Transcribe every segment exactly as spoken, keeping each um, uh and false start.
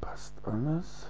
Passt alles.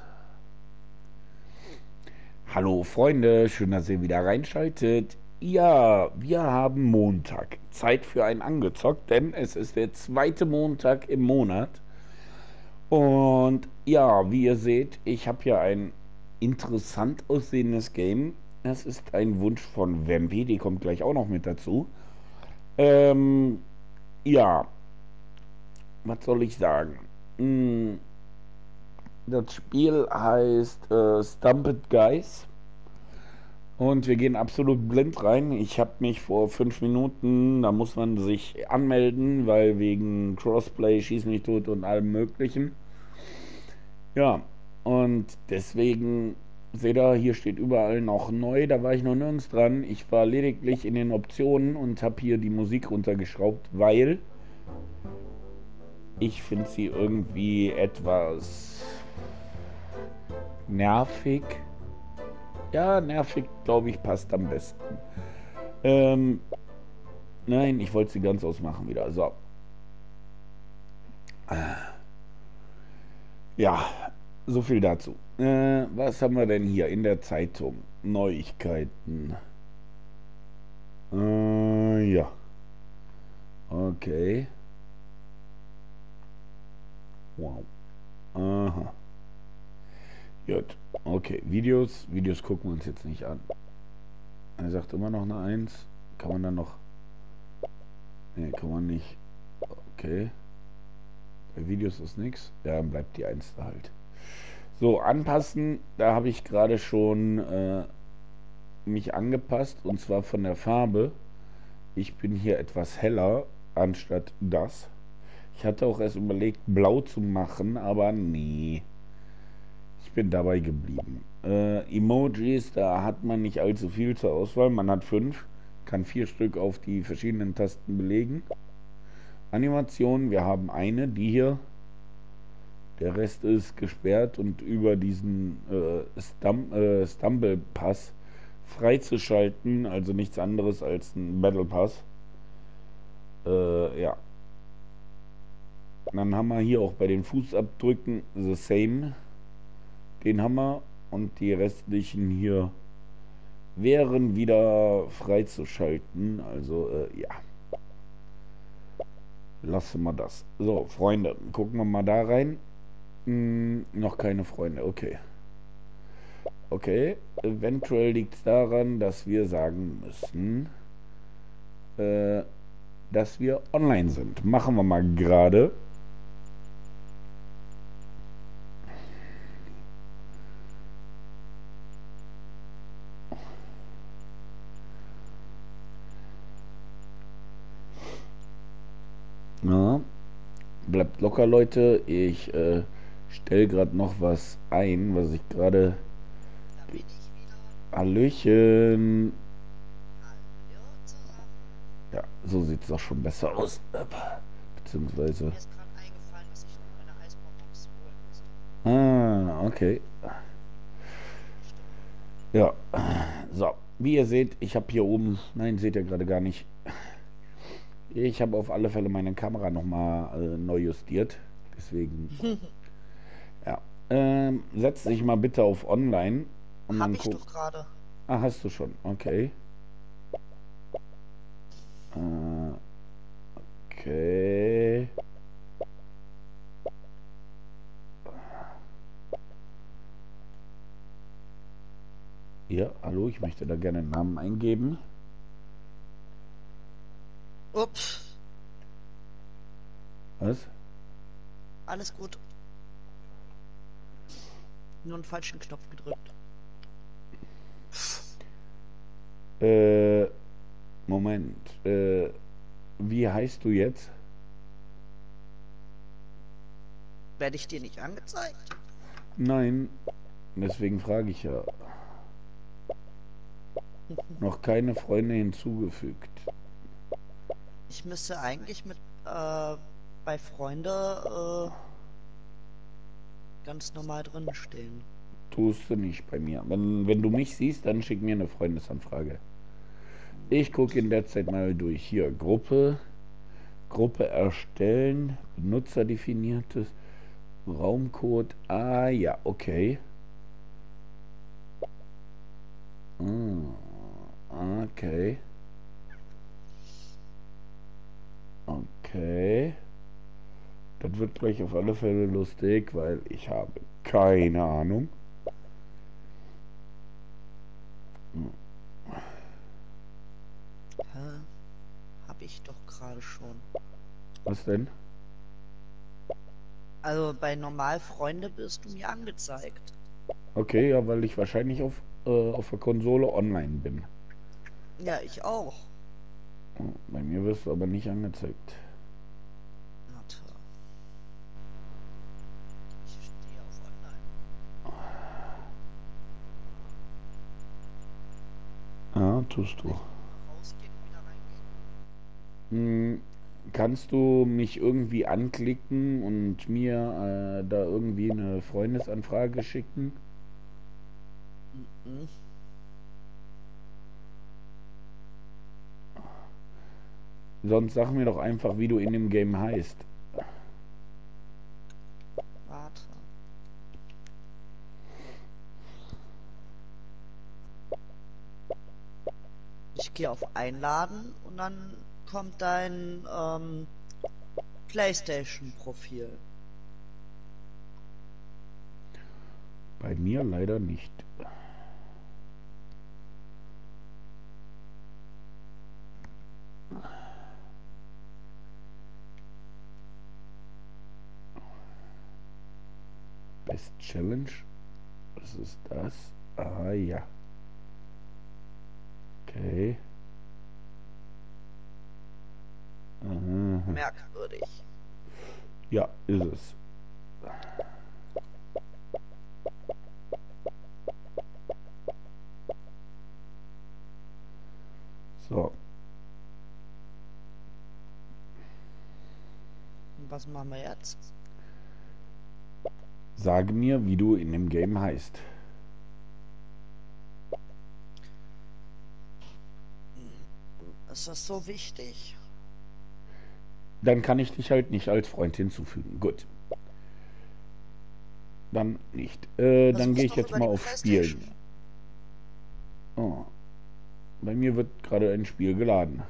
Hallo Freunde, schön, dass ihr wieder reinschaltet. Ja, wir haben Montag. Zeit für ein Angezockt, denn es ist der zweite Montag im Monat. Und ja, wie ihr seht, ich habe hier ein interessant aussehendes Game. Es ist ein Wunsch von Vampi, die kommt gleich auch noch mit dazu. Ähm, ja, was soll ich sagen? Hm, Das Spiel heißt äh, Stumped Guys. Und wir gehen absolut blind rein. Ich habe mich vor fünf Minuten, da muss man sich anmelden, weil wegen Crossplay, Schieß mich tot und allem Möglichen. Ja, und deswegen, seht ihr, hier steht überall noch neu, da war ich noch nirgends dran. Ich war lediglich in den Optionen und habe hier die Musik runtergeschraubt, weil ich finde sie irgendwie etwas nervig. Ja, nervig, glaube ich, passt am besten. Ähm, nein, ich wollte sie ganz ausmachen wieder. So. Ja, so viel dazu. Äh, was haben wir denn hier in der Zeitung? Neuigkeiten. Äh, ja. Okay. Wow. Aha. Gut. Okay. Videos. Videos gucken wir uns jetzt nicht an. Er sagt immer noch eine Eins. Kann man dann noch. Nee, kann man nicht. Okay. Bei Videos ist nichts. Ja, dann bleibt die Eins da halt. So, anpassen. Da habe ich gerade schon äh, mich angepasst. Und zwar von der Farbe. Ich bin hier etwas heller anstatt das. Ich hatte auch erst überlegt, blau zu machen, aber nee. Ich bin dabei geblieben. Äh, Emojis, da hat man nicht allzu viel zur Auswahl. Man hat fünf, kann vier Stück auf die verschiedenen Tasten belegen. Animationen, wir haben eine, die hier. Der Rest ist gesperrt und über diesen äh, Stum äh, Stumble Pass freizuschalten, also nichts anderes als ein Battle Pass. Äh, ja. Dann haben wir hier auch bei den Fußabdrücken the same. Den haben wir und die restlichen hier wären wieder freizuschalten. Also äh, ja. Lassen wir das. So, Freunde, gucken wir mal da rein. Hm, noch keine Freunde, okay. Okay, eventuell liegt es daran, dass wir sagen müssen, äh, dass wir online sind. Machen wir mal gerade. Ja, bleibt locker, Leute. Ich äh, stelle gerade noch was ein, was ich gerade. Da bin ich wieder. Hallöchen. Hallo zusammen. Ja, so sieht es doch schon besser aus. Beziehungsweise. Mir ist gerade eingefallen, dass ich noch eine Eisbonbons holen müsste. Ah, okay. Stimmt. Ja, so. Wie ihr seht, ich habe hier oben. Nein, seht ihr gerade gar nicht. Ich habe auf alle Fälle meine Kamera nochmal äh, neu justiert. Deswegen. Ja. Ähm, setz dich mal bitte auf Online und Hab dann ich guck. doch gerade. Ah, hast du schon. Okay. Äh, okay. Ja, hallo, ich möchte da gerne einen Namen eingeben. Ups, Was? alles gut. Nur einen falschen Knopf gedrückt. Äh, Moment. Äh, wie heißt du jetzt? Werde ich dir nicht angezeigt? Nein, deswegen frage ich ja. Noch keine Freunde hinzugefügt. Ich müsste eigentlich mit äh, bei Freunde äh, ganz normal drin stehen. Tust du nicht bei mir. Wenn, wenn du mich siehst, dann schick mir eine Freundesanfrage. Ich gucke in der Zeit mal durch. Hier, Gruppe. Gruppe erstellen. Benutzerdefiniertes. Raumcode. Ah ja, okay. Hm, okay. Okay. Das wird gleich auf alle Fälle lustig, weil ich habe keine Ahnung. Hä? Hab ich doch gerade schon. Was denn? Also bei normal Freunde bist du mir angezeigt. Okay, ja, weil ich wahrscheinlich auf, äh, auf der Konsole online bin. Ja, ich auch. Bei mir wirst du aber nicht angezeigt. Warte. Ich stehe auf online. Ja, tust du. Rausgehen und wieder reingehen. Hm, kannst du mich irgendwie anklicken und mir äh, da irgendwie eine Freundesanfrage schicken? Mhm. Sonst sag mir doch einfach, wie du in dem Game heißt. Warte. Ich gehe auf Einladen und dann kommt dein ähm, PlayStation-Profil. Bei mir leider nicht. Best Challenge? Was ist das? Ah ja. Okay. Aha. Merkwürdig. Ja, ist es. So, Und was machen wir jetzt? sage mir, wie du in dem Game heißt. Ist das so wichtig? Dann kann ich dich halt nicht als Freund hinzufügen. Gut. Dann nicht. Äh, dann Versuch's gehe ich doch jetzt über mal die auf PlayStation. Spielen. Oh. Bei mir wird gerade ein Spiel geladen.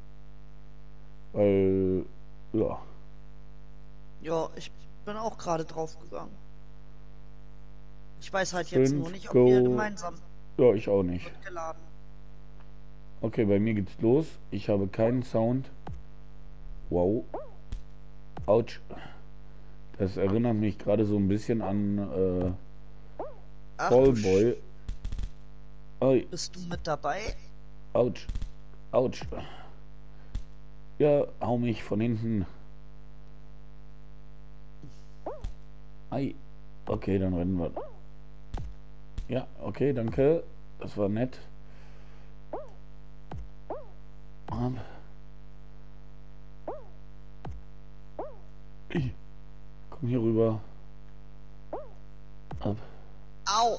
Weil, ja. Ja, ich bin auch gerade draufgegangen. Ich weiß halt jetzt nur Fünf, nicht, ob wir go. gemeinsam Ja, ich auch nicht. wird geladen. Okay, bei mir geht's los. Ich habe keinen Sound. Wow. Autsch. Das erinnert mich gerade so ein bisschen an äh, Ach du Fallboy. Sch Oi. Bist du mit dabei? Autsch. Autsch. Ja, hau mich von hinten. Ei. Okay, dann rennen wir. Ja, okay, danke. Das war nett. Ab. Ich komm hier rüber. Ab. Au!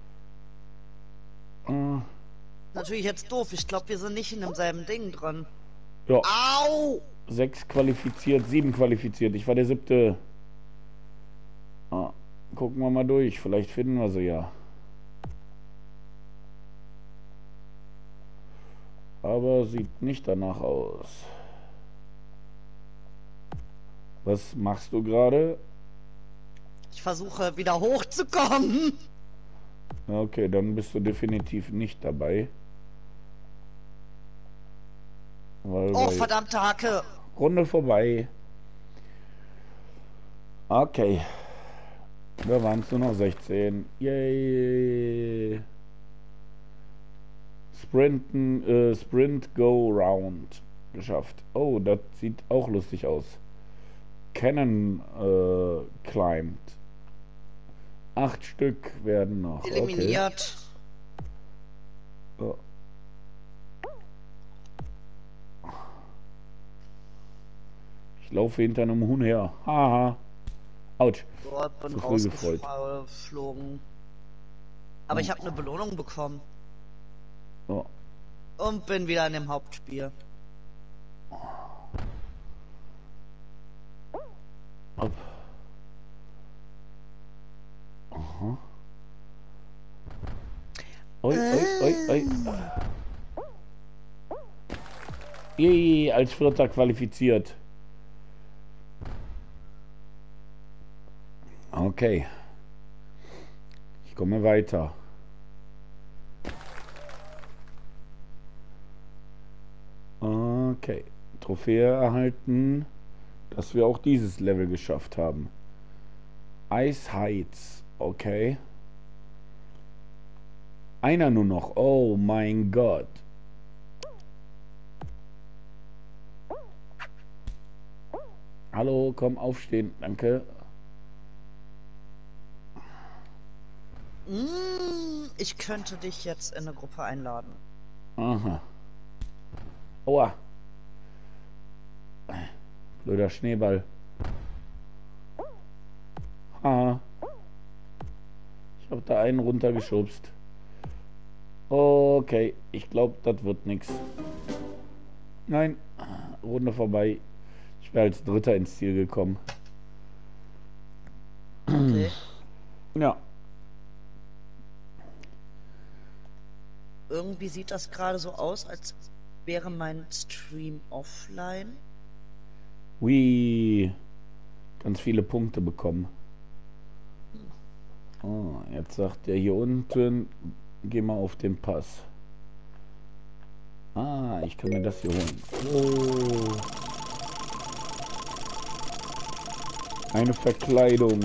Ah. Natürlich jetzt doof. Ich glaube, wir sind nicht in demselben Ding drin. Ja, Au! sechs qualifiziert, sieben qualifiziert. Ich war der siebte. Ah, gucken wir mal durch. Vielleicht finden wir sie ja. Aber sieht nicht danach aus. Was machst du gerade? Ich versuche wieder hochzukommen. Okay, dann bist du definitiv nicht dabei. Weil Oh, bei- verdammte Hacke. Runde vorbei. Okay. Da waren es nur noch sechzehn. Yay. Sprinten, äh, Sprint Go Round geschafft. Oh, das sieht auch lustig aus. Cannon äh, climbed. Acht Stück werden noch. Okay. Eliminiert. Ja. Ich laufe hinter einem Huhn her. Haha. Autsch. Dort bin Zu früh gefreut. rausgeflogen. Aber ich habe eine Belohnung bekommen. Ja. Und bin wieder in dem Hauptspiel. Ab. Aha. Oi, oi, oi, oi. Yay, als Vierter qualifiziert. Okay. Ich komme weiter. Okay. Trophäe erhalten, dass wir auch dieses Level geschafft haben. Ice Heights. Okay. Einer nur noch. Oh mein Gott. Hallo, komm, aufstehen. Danke. Ich könnte dich jetzt in eine Gruppe einladen. Aha. Aua. Blöder Schneeball. Ha. Ich habe da einen runtergeschubst. Okay, ich glaube, das wird nichts. Nein, Runde vorbei. Ich wäre als Dritter ins Ziel gekommen. Okay. Ja. Irgendwie sieht das gerade so aus, als wäre mein Stream offline. Hui. Ganz viele Punkte bekommen. Oh, jetzt sagt der hier unten, geh mal auf den Pass. Ah, ich kann mir das hier holen. Oh. Eine Verkleidung.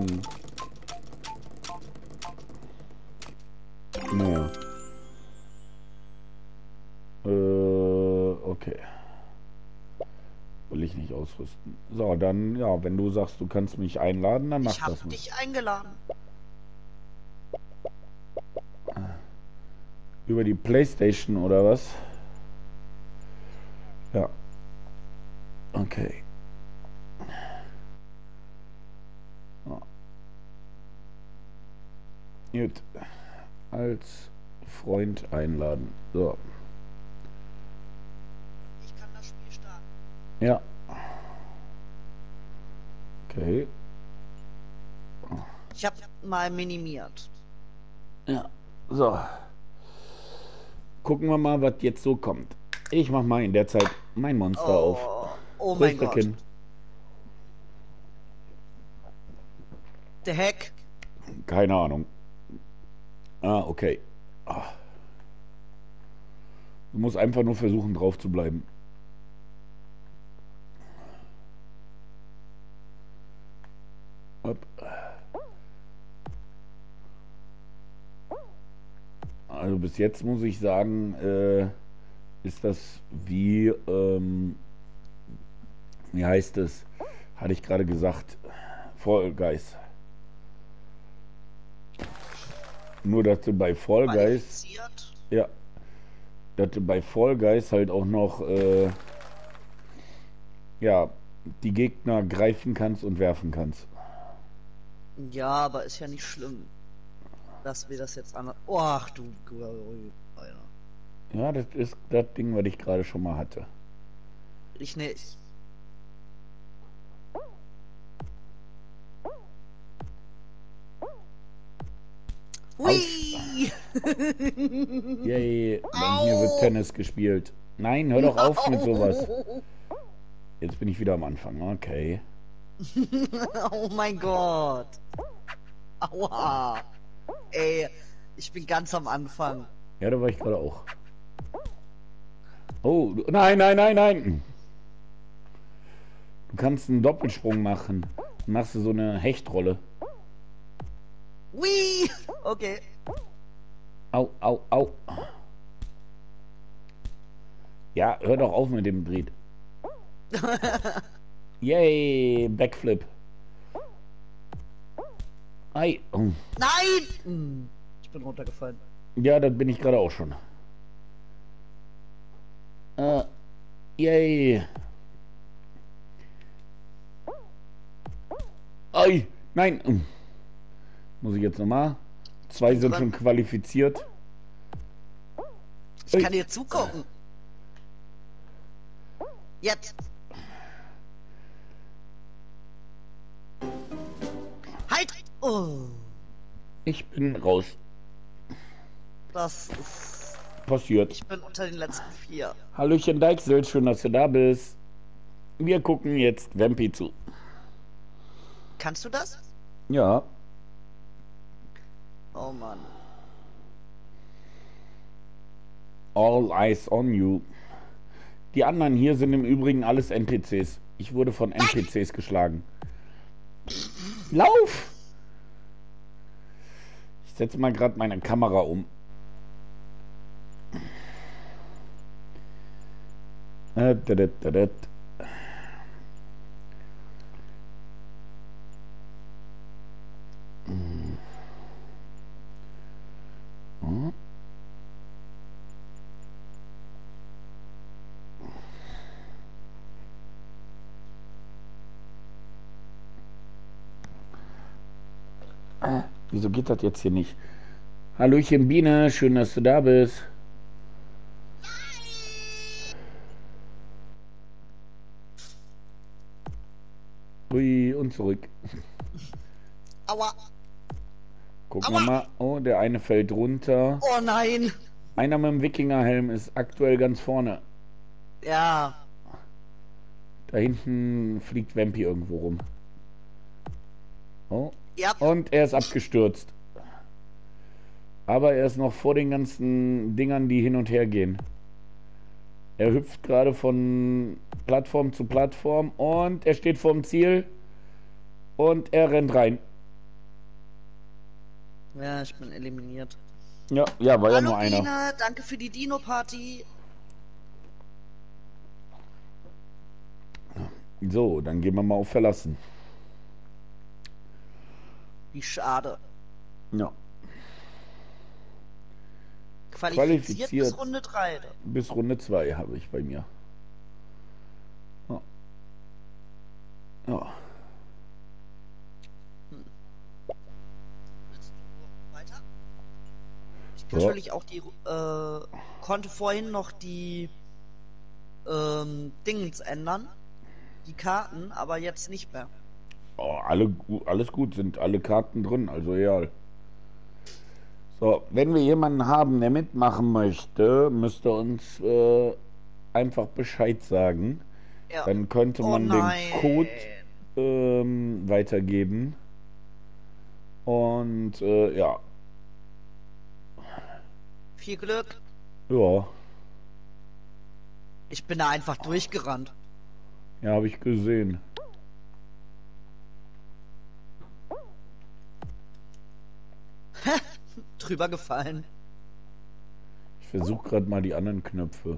Naja. Äh, okay. Will ich nicht ausrüsten. So, dann, ja, wenn du sagst, du kannst mich einladen, dann mach Ich habe das mal. dich eingeladen. Über die PlayStation oder was? Ja. Okay. Ja. Gut. Als Freund einladen. So. Ich kann das Spiel starten. Ja. Okay. Ich habe mal minimiert. Ja. So. Gucken wir mal, was jetzt so kommt. Ich mach mal in der Zeit mein Monster Oh, auf. oh mein Gott. Kind. Der Heck. Keine Ahnung. Ah, okay. Ah. Du musst einfach nur versuchen, drauf zu bleiben. Hopp. Also bis jetzt muss ich sagen, äh, ist das wie, ähm, wie heißt es, hatte ich gerade gesagt, Fall Guys. Nur, dass du bei Fall Guys, ja, dass du bei Fall Guys halt auch noch, äh, ja, die Gegner greifen kannst und werfen kannst. Ja, aber ist ja nicht schlimm, dass wir das jetzt an. Oh, ach du. Alter. Ja, das ist das Ding, was ich gerade schon mal hatte. Ich nicht. Hui! Yay, bei mir wird Tennis gespielt. Nein, hör doch auf mit sowas. Jetzt bin ich wieder am Anfang. Okay. Oh mein Gott. Aua. Ey, ich bin ganz am Anfang. Ja, da war ich gerade auch. Oh, du- nein, nein, nein, nein. Du kannst einen Doppelsprung machen. Dann machst du so eine Hechtrolle. Hui! Okay. Au, au, au. Ja, hör doch auf mit dem Dreht. Yay, Backflip. Ei. Oh. Nein! Hm, ich bin runtergefallen. Ja, das bin ich gerade auch schon. Äh, yay. Ei, nein. Hm. Muss ich jetzt nochmal? Zwei bin sind dran. schon qualifiziert. Ich kann dir zugucken. Jetzt. Halt! Oh. Ich bin raus. Das ist... Passiert. Ich bin unter den letzten vier. Hallöchen Deichsel, schön, dass du da bist. Wir gucken jetzt Vampy zu. Kannst du das? Ja. Oh Mann. All eyes on you. Die anderen hier sind im Übrigen alles N P Cs. Ich wurde von N P Cs geschlagen. Lauf! Ich setze mal gerade meine Kamera um. Äh, dadat, dadat. Hm. Hm. Äh, wieso geht das jetzt hier nicht? Hallöchen Biene, schön, dass du da bist. Ui, und zurück. Aua. Gucken Aua. wir mal. Oh, der eine fällt runter. Oh nein. Einer mit dem Wikingerhelm ist aktuell ganz vorne. Ja. Da hinten fliegt Vampy irgendwo rum. Oh. Ja. Und er ist abgestürzt. Aber er ist noch vor den ganzen Dingern, die hin und her gehen. Er hüpft gerade von Plattform zu Plattform und er steht vorm Ziel und er rennt rein. Ja, ich bin eliminiert. Ja, ja, war ja Hallo nur einer. Biene, danke für die Dino-Party. So, dann gehen wir mal auf Verlassen. Wie schade. Ja. Qualifiziert, Qualifiziert. bis Runde drei. Bis Runde zwei habe ich bei mir. Ja. Ja. Willst du weiter? Ich Ja. natürlich auch die, äh, konnte vorhin noch die ähm, Dingens ändern. Die Karten, aber jetzt nicht mehr. Oh, alle, gu- alles gut, sind alle Karten drin, also egal. So, wenn wir jemanden haben, der mitmachen möchte, müsste uns äh, einfach Bescheid sagen. Ja. Dann könnte Oh man nein. den Code ähm, weitergeben. Und äh, ja, Viel Glück. ja, Ich bin da einfach durchgerannt. ja, habe ich gesehen. Drüber gefallen. Ich versuche gerade mal die anderen Knöpfe.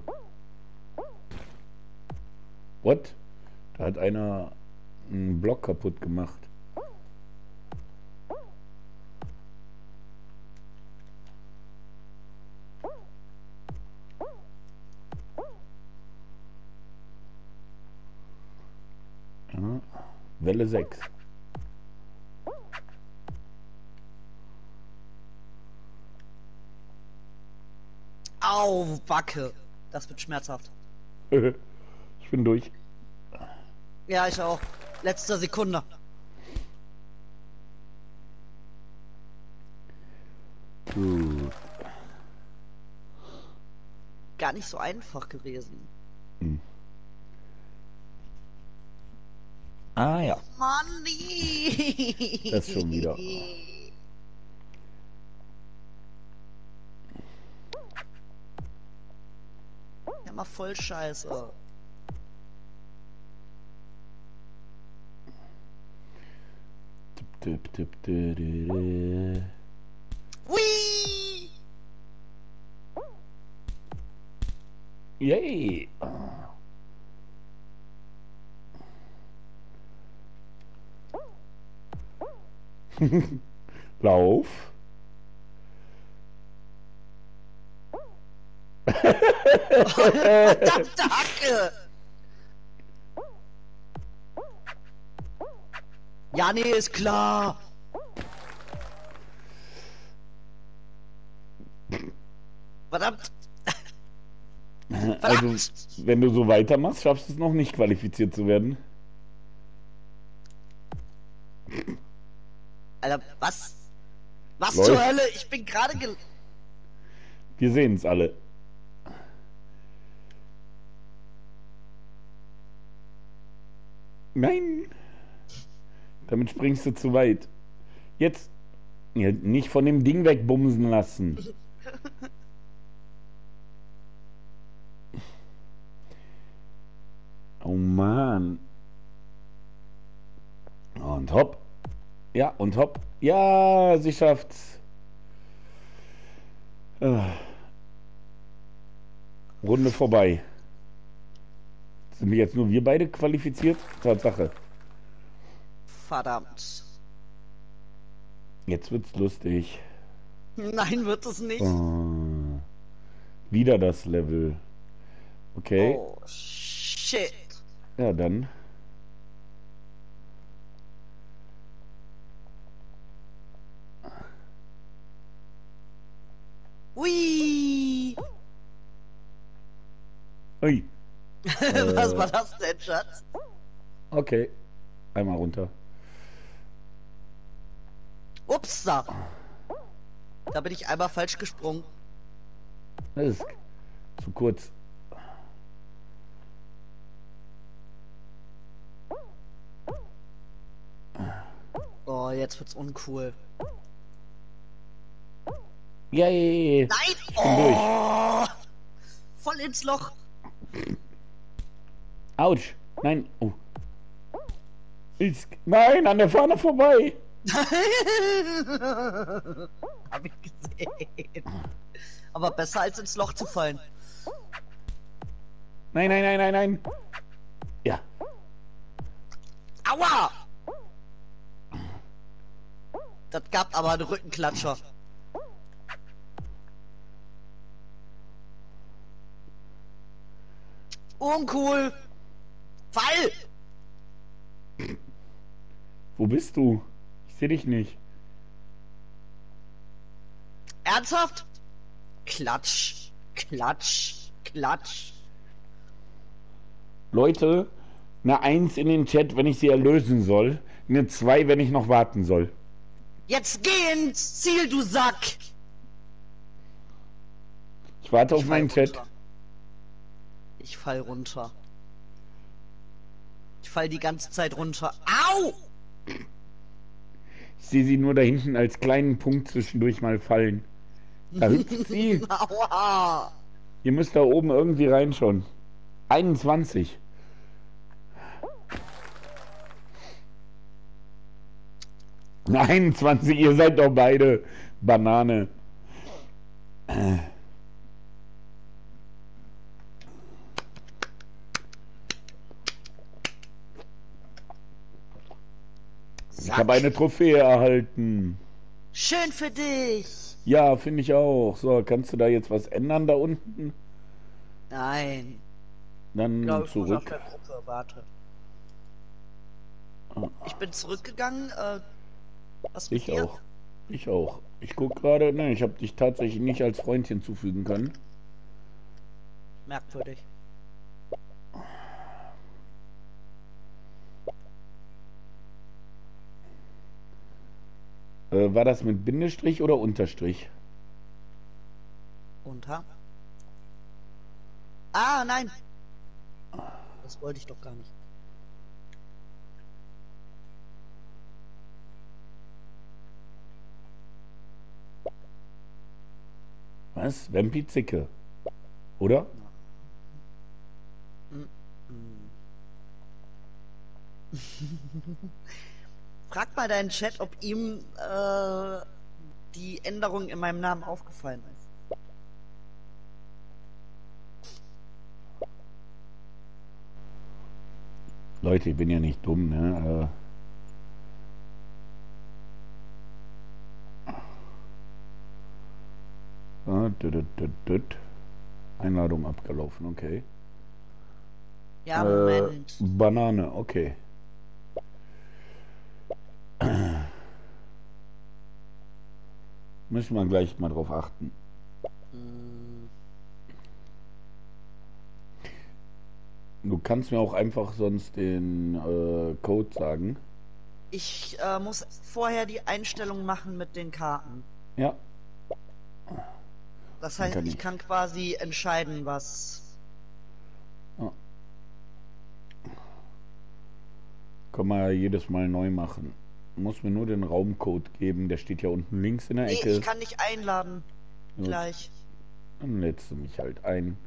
What? Da hat einer einen Block kaputt gemacht. Ja, Welle sechs. Au, Backe. Das wird schmerzhaft. Ich bin durch. Ja, ich auch. Letzter Sekunde. Gut. Gar nicht so einfach gewesen. Hm. Ah ja. Mann, nee. Das schon wieder. Ja, mal voll scheiße. Tipp, tipp, tipp, dü, dü, dü. Hui! Yay! Lauf. Verdammte Hacke! Ja, nee, ist klar. Verdammt. Also, wenn du so weitermachst, schaffst du es noch nicht qualifiziert zu werden. Alter, was? Was Läuft. zur Hölle? Ich bin gerade gel... Wir sehen es alle. Nein. Damit springst du zu weit. Jetzt. Ja, nicht von dem Ding wegbumsen lassen. Oh Mann. Und hopp. Ja, und hopp. Ja, sie schafft's. Ah. Runde vorbei. Sind wir jetzt nur wir beide qualifiziert? Tatsache. Verdammt. Jetzt wird's lustig. Nein, wird es nicht. Oh. Wieder das Level. Okay. Oh, shit. Ja, dann. Ui. Ui. Was Äh. war das denn, Schatz? Okay. Einmal runter. Ups, da. Da bin ich einmal falsch gesprungen. Das ist zu kurz. Oh, jetzt wird's uncool. Yay! Nein! Ich bin durch. Oh! Voll ins Loch. Autsch! Nein! Oh. Ist, nein, an der Fahne vorbei! Hab ich gesehen. Aber besser als ins Loch zu fallen. Nein, nein, nein, nein, nein! Ja. Aua! Das gab aber einen Rückenklatscher. Uncool! Fall! Wo bist du? Ich sehe dich nicht. Ernsthaft? Klatsch, Klatsch, Klatsch. Leute, eine Eins in den Chat, wenn ich sie erlösen soll. Eine Zwei, wenn ich noch warten soll. Jetzt geh ins Ziel, du Sack! Ich warte auf Ich fall meinen Chat. runter. Ich fall runter. Ich fall die ganze Zeit runter. Au! Ich sehe sie nur da hinten als kleinen Punkt zwischendurch mal fallen. Da hüpft sie. Aua! Ihr müsst da oben irgendwie reinschauen. einundzwanzig. einundzwanzig, ihr seid doch beide Banane. Ich habe eine Trophäe erhalten. Schön für dich! Ja, finde ich auch. So, kannst du da jetzt was ändern da unten? Nein. Dann Ich glaube, ich muss auf zurück. der Gruppe. Warte. Ich bin zurückgegangen. Äh, was mit Ich dir? auch. Ich auch. Ich gucke gerade. Nein, ich habe dich tatsächlich nicht als Freund hinzufügen können. Merkwürdig. Äh, war das mit Bindestrich oder Unterstrich? Unter. Ah, nein. Das wollte ich doch gar nicht. Was? Wempi Zicke. Oder? Frag mal deinen Chat, ob ihm äh, die Änderung in meinem Namen aufgefallen ist. Leute, ich bin ja nicht dumm, ne? Äh. Ah, düt, düt, düt. Einladung abgelaufen, okay. Ja, Äh, Moment. Banane, okay. Müssen wir gleich mal drauf achten. Hm, Du kannst mir auch einfach sonst den äh, Code sagen. Ich äh, muss vorher die Einstellung machen mit den Karten. Ja, Das dann heißt, kann ich ich. kann quasi entscheiden, was. Ja. Kann man ja jedes Mal neu machen. Muss mir nur den Raumcode geben, der steht ja unten links in der Nee, ich Ecke. kann dich einladen. Gut, Gleich. dann lädst du mich halt ein.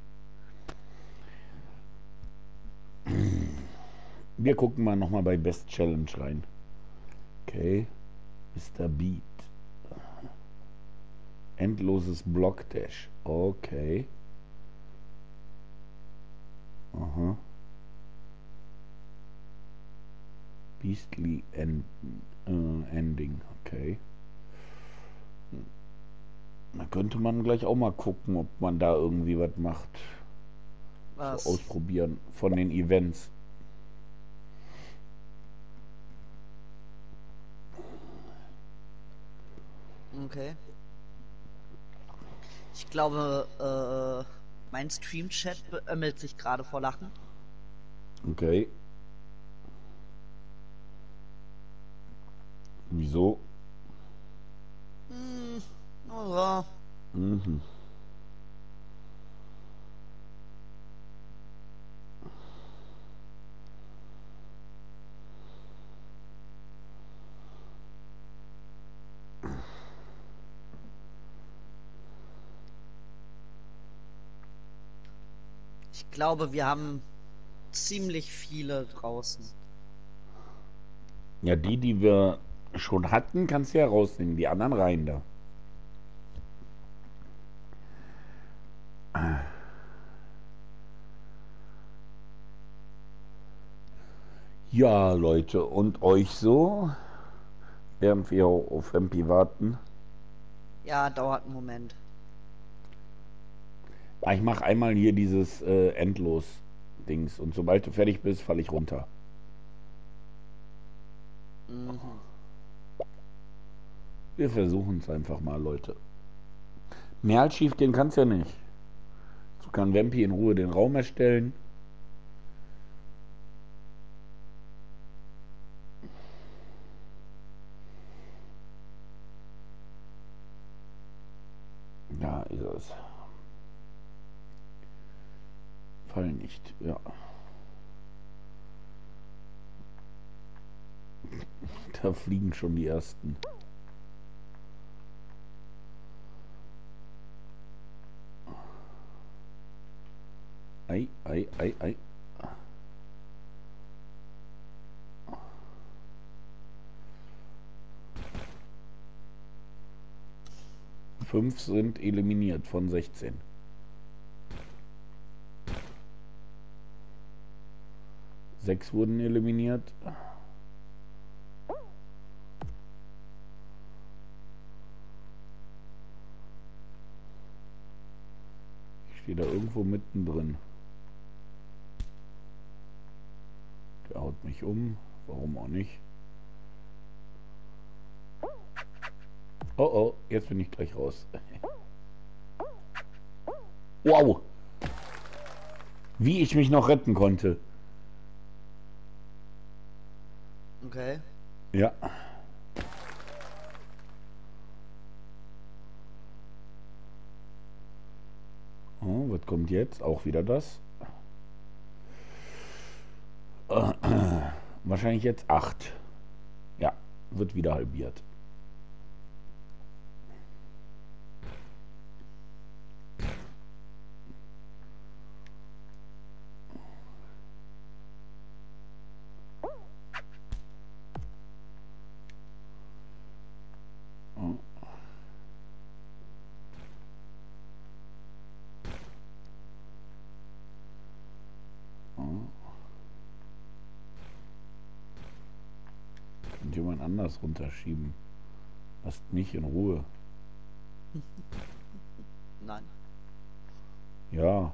Wir gucken mal nochmal bei Best Challenge rein. Okay, Mister Beat. Endloses Blockdash. Okay. Aha. Beastly End, äh, Ending. Okay. Da könnte man gleich auch mal gucken, ob man da irgendwie was macht. So Was? ausprobieren von den Events. Okay. Ich glaube, äh, mein Stream-Chat beömmelt sich gerade vor Lachen. Okay. Wieso? Hm, also, Mhm. ich glaube, wir haben ziemlich viele draußen. Ja, die, die wir schon hatten, kannst du ja rausnehmen. Die anderen rein da. Ja, Leute, und euch so? Während wir auf M P warten. Ja, dauert einen Moment. Ah, ich mache einmal hier dieses äh, Endlos-Dings. Und sobald du fertig bist, falle ich runter. Mhm. Wir versuchen es einfach mal, Leute. Mehr als schief gehen kann es ja nicht. So kann Vampi in Ruhe den Raum erstellen. Ja, ist es. Fall nicht, ja. Da fliegen schon die ersten. Ei, ei, ei, ei. Fünf sind eliminiert von sechzehn. Sechs wurden eliminiert. Ich stehe da irgendwo mittendrin. Der haut mich um. Warum auch nicht? Oh oh, jetzt bin ich gleich raus. Wow! Wie ich mich noch retten konnte. Okay. Ja. Oh, was kommt jetzt? Auch wieder das? Äh, äh, wahrscheinlich jetzt acht. Ja, wird wieder halbiert. Oh. Oh. Und jemand anders runterschieben. Lasst mich in Ruhe. Nein. Ja.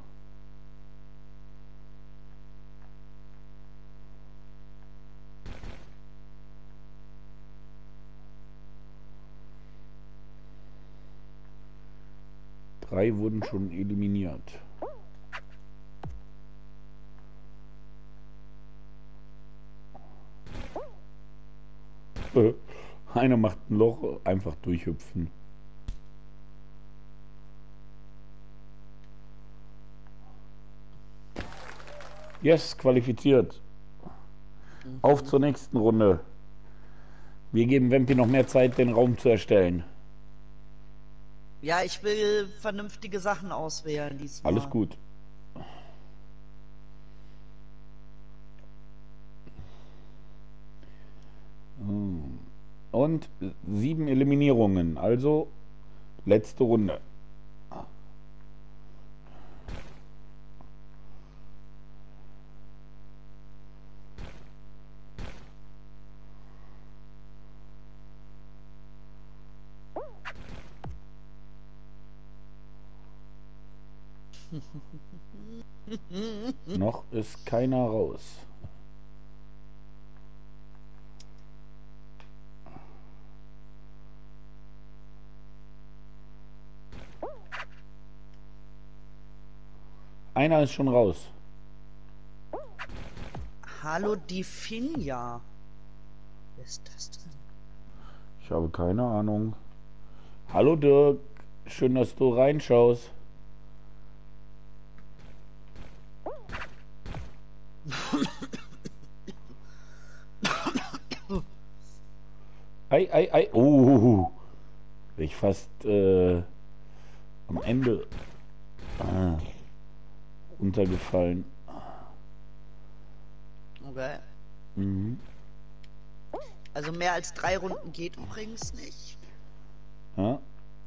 Drei wurden schon eliminiert. Einer macht ein Loch, einfach durchhüpfen. Yes, qualifiziert. Mhm. Auf zur nächsten Runde. Wir geben Wempi noch mehr Zeit, den Raum zu erstellen. Ja, ich will vernünftige Sachen auswählen diesmal. Alles gut. Und sieben Eliminierungen, also letzte Runde. Noch ist keiner raus. Einer ist schon raus. Hallo, die Finja. Wer ist das denn? Ich habe keine Ahnung. Hallo Dirk, schön, dass du reinschaust. Ei, ei, ei. Oh, bin ich fast äh, am Ende ah, runtergefallen. Okay. Mhm. Also mehr als drei Runden geht übrigens nicht. Ja.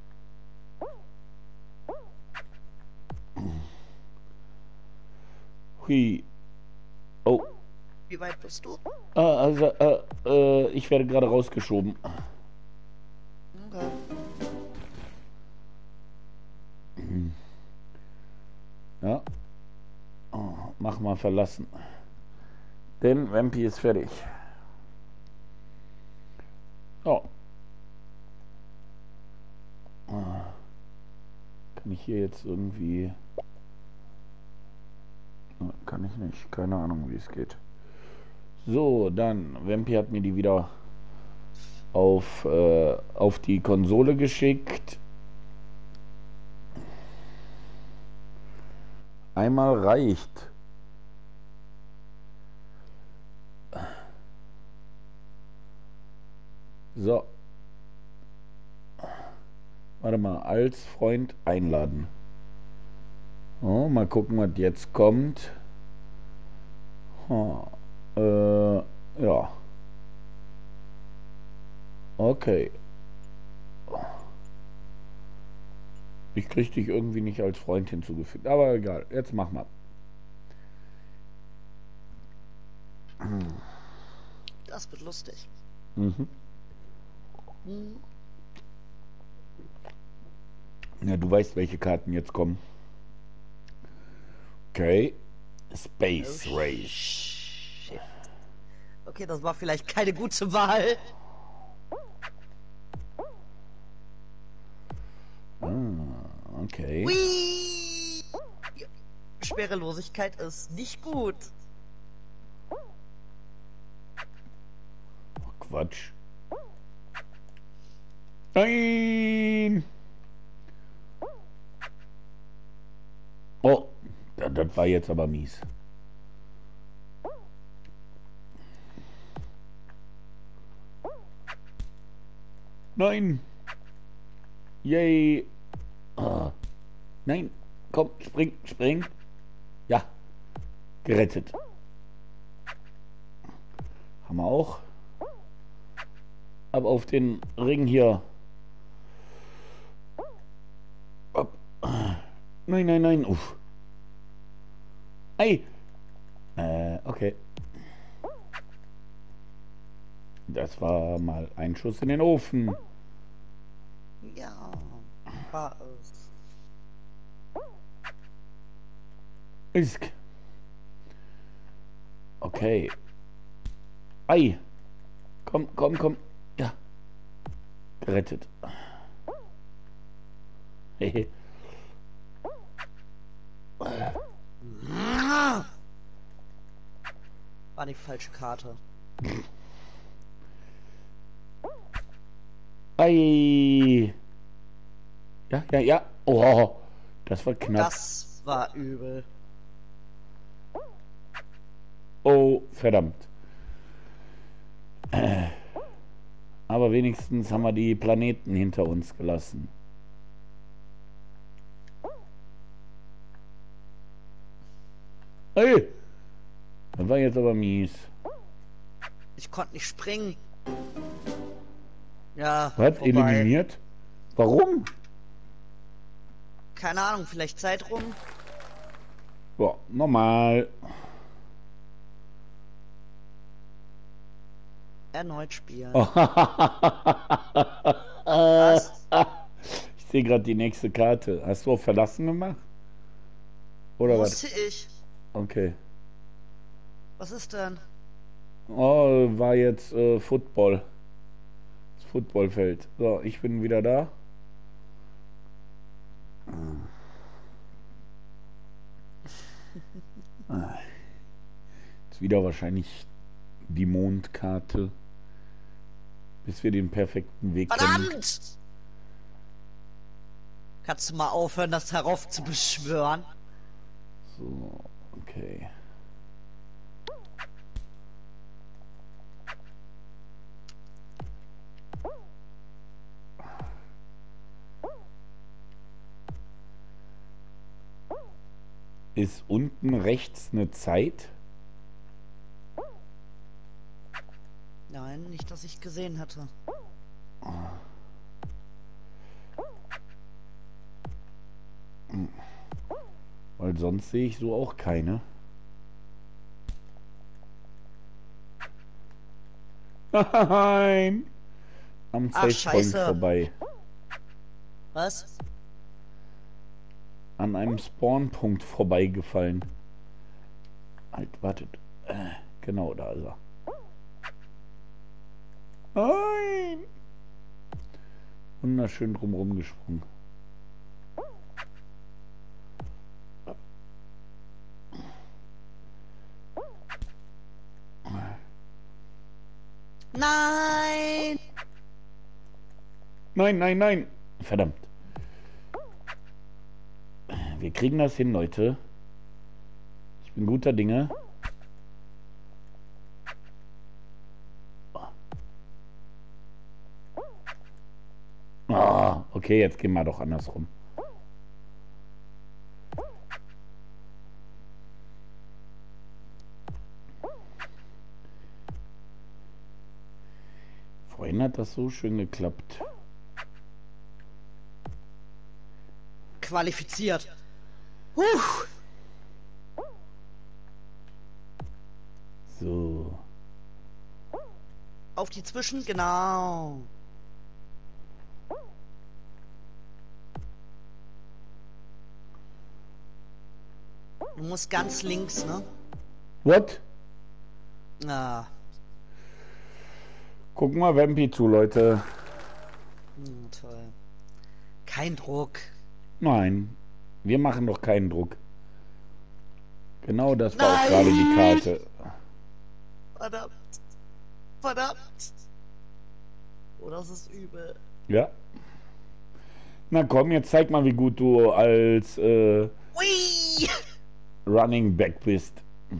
Hui. Oh. Wie weit bist du? Ah, also, äh, äh, ich werde gerade rausgeschoben. Okay. Ja. Oh, mach mal verlassen. Denn Wempi ist fertig. Oh. Ah. Kann ich hier jetzt irgendwie... Kann ich nicht. Keine Ahnung, wie es geht. So, dann, Wempi hat mir die wieder auf, äh, auf die Konsole geschickt. Einmal reicht. So. Warte mal, als Freund einladen. Oh, mal gucken, was jetzt kommt. Oh, äh, ja. Okay. Ich krieg dich irgendwie nicht als Freund hinzugefügt. Aber egal, jetzt mach mal. Das wird lustig. Mhm. Hm. Ja, du weißt, welche Karten jetzt kommen. Okay. Space Oh, Race. shit. Okay, das war vielleicht keine gute Wahl. Ah, okay. Hui! Schwerelosigkeit ist nicht gut. Quatsch. Nein! Oh, das, das war jetzt aber mies. Nein! Yay! Ah. Nein! Komm, spring, spring! Ja! Gerettet. Haben wir auch. Ab auf den Ring hier. Ab. Nein, nein, nein. Uff. Ei! Äh, okay. Das war mal ein Schuss in den Ofen. Ja, war es. Isk. Okay. Ei. Komm, komm, komm. Ja. Gerettet. Hehe. War die falsche Karte. Ei. Ja, ja, ja. Oh, das war knapp. Das war übel. Oh, verdammt. Äh. Aber wenigstens haben wir die Planeten hinter uns gelassen. Ey! Das war jetzt aber mies. Ich konnte nicht springen. Ja, Was? vorbei. Eliminiert? Warum? Keine Ahnung, vielleicht Zeit rum. Ja, normal. Erneut spielen. Oh. Was? Ich sehe gerade die nächste Karte. Hast du auf Verlassen gemacht? Oder was? Musste ich. Okay. Was ist denn? Oh, war jetzt äh, Football. Das Footballfeld. So, ich bin wieder da. Jetzt wieder wahrscheinlich die Mondkarte. Bis wir den perfekten Weg kennen. Verdammt! Kannst du mal aufhören, das herauf zu beschwören? So, okay. Ist unten rechts eine Zeit? Nein, nicht, dass ich gesehen hätte. Weil sonst sehe ich so auch keine. Nein! Am Ach, Safe Point scheiße. vorbei. Was? An einem Spawnpunkt vorbeigefallen. Halt, wartet. Äh, genau, da ist er. Nein! Wunderschön drumherum gesprungen. Nein! Nein, nein, nein! Verdammt. Wir kriegen das hin, Leute. Ich bin guter Dinge. Ah, okay, jetzt gehen wir doch andersrum. Vorhin hat das so schön geklappt. Qualifiziert. Huh. So. Auf die Zwischen, genau. Du musst ganz links, ne? What? Ah. Gucken wir Vampi zu, Leute. Hm, toll. Kein Druck. Nein, wir machen doch keinen Druck. Genau das war Nein! auch gerade die Karte. Verdammt. Verdammt. Oh, das ist übel. Ja. Na komm, jetzt zeig mal, wie gut du als äh, Ui! Running Back bist.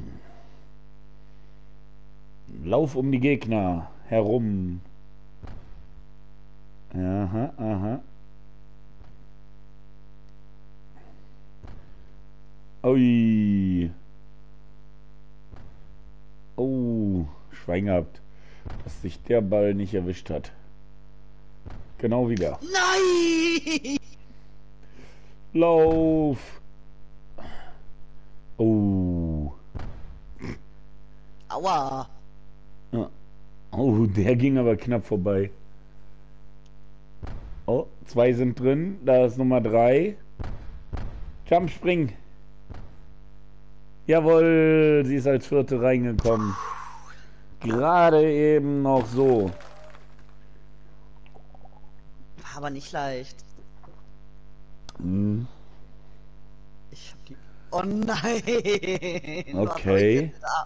Lauf um die Gegner herum. Aha, aha. Ui. Oh, Schwein gehabt, dass sich der Ball nicht erwischt hat. Genau wieder. Nein! Lauf! Oh. Aua. Ja. Oh, der ging aber knapp vorbei. Oh, zwei sind drin. Da ist Nummer drei. Jump, spring. Jawohl, sie ist als vierte reingekommen. Gerade eben noch so. War aber nicht leicht. Hm. Ich hab die... Oh nein! Was Okay. soll ich jetzt da?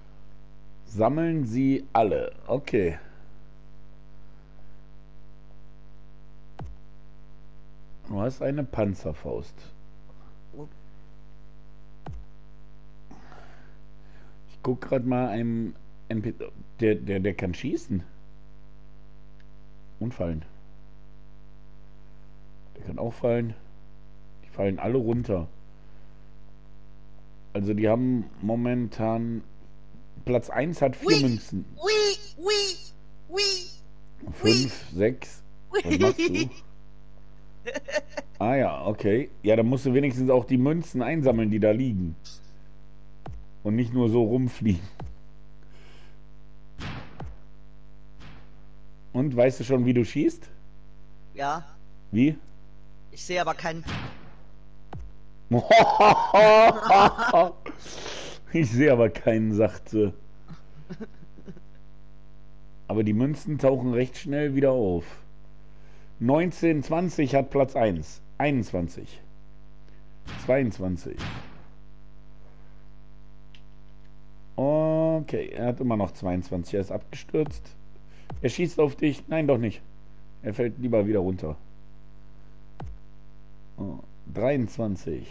Sammeln sie alle. Okay. Du hast eine Panzerfaust. Ich guck gerade mal einem N P C. Der, der, der kann schießen. Und fallen. Der kann auch fallen. Die fallen alle runter. Also die haben momentan... Platz eins hat vier Ui, Münzen. Ui, ui, ui, fünf, sechs. Was machst du? Ah ja, okay. Ja, dann musst du wenigstens auch die Münzen einsammeln, die da liegen. Und nicht nur so rumfliegen. Und weißt du schon, wie du schießt? Ja, Wie? ich sehe aber keinen. Ich sehe aber keinen, sagt sie. Aber die Münzen tauchen recht schnell wieder auf. neunzehn, zwanzig hat Platz eins. einundzwanzig. zweiundzwanzig. Okay, er hat immer noch zweiundzwanzig. Er ist abgestürzt. Er schießt auf dich. Nein, doch nicht. Er fällt lieber wieder runter. Oh, dreiundzwanzig.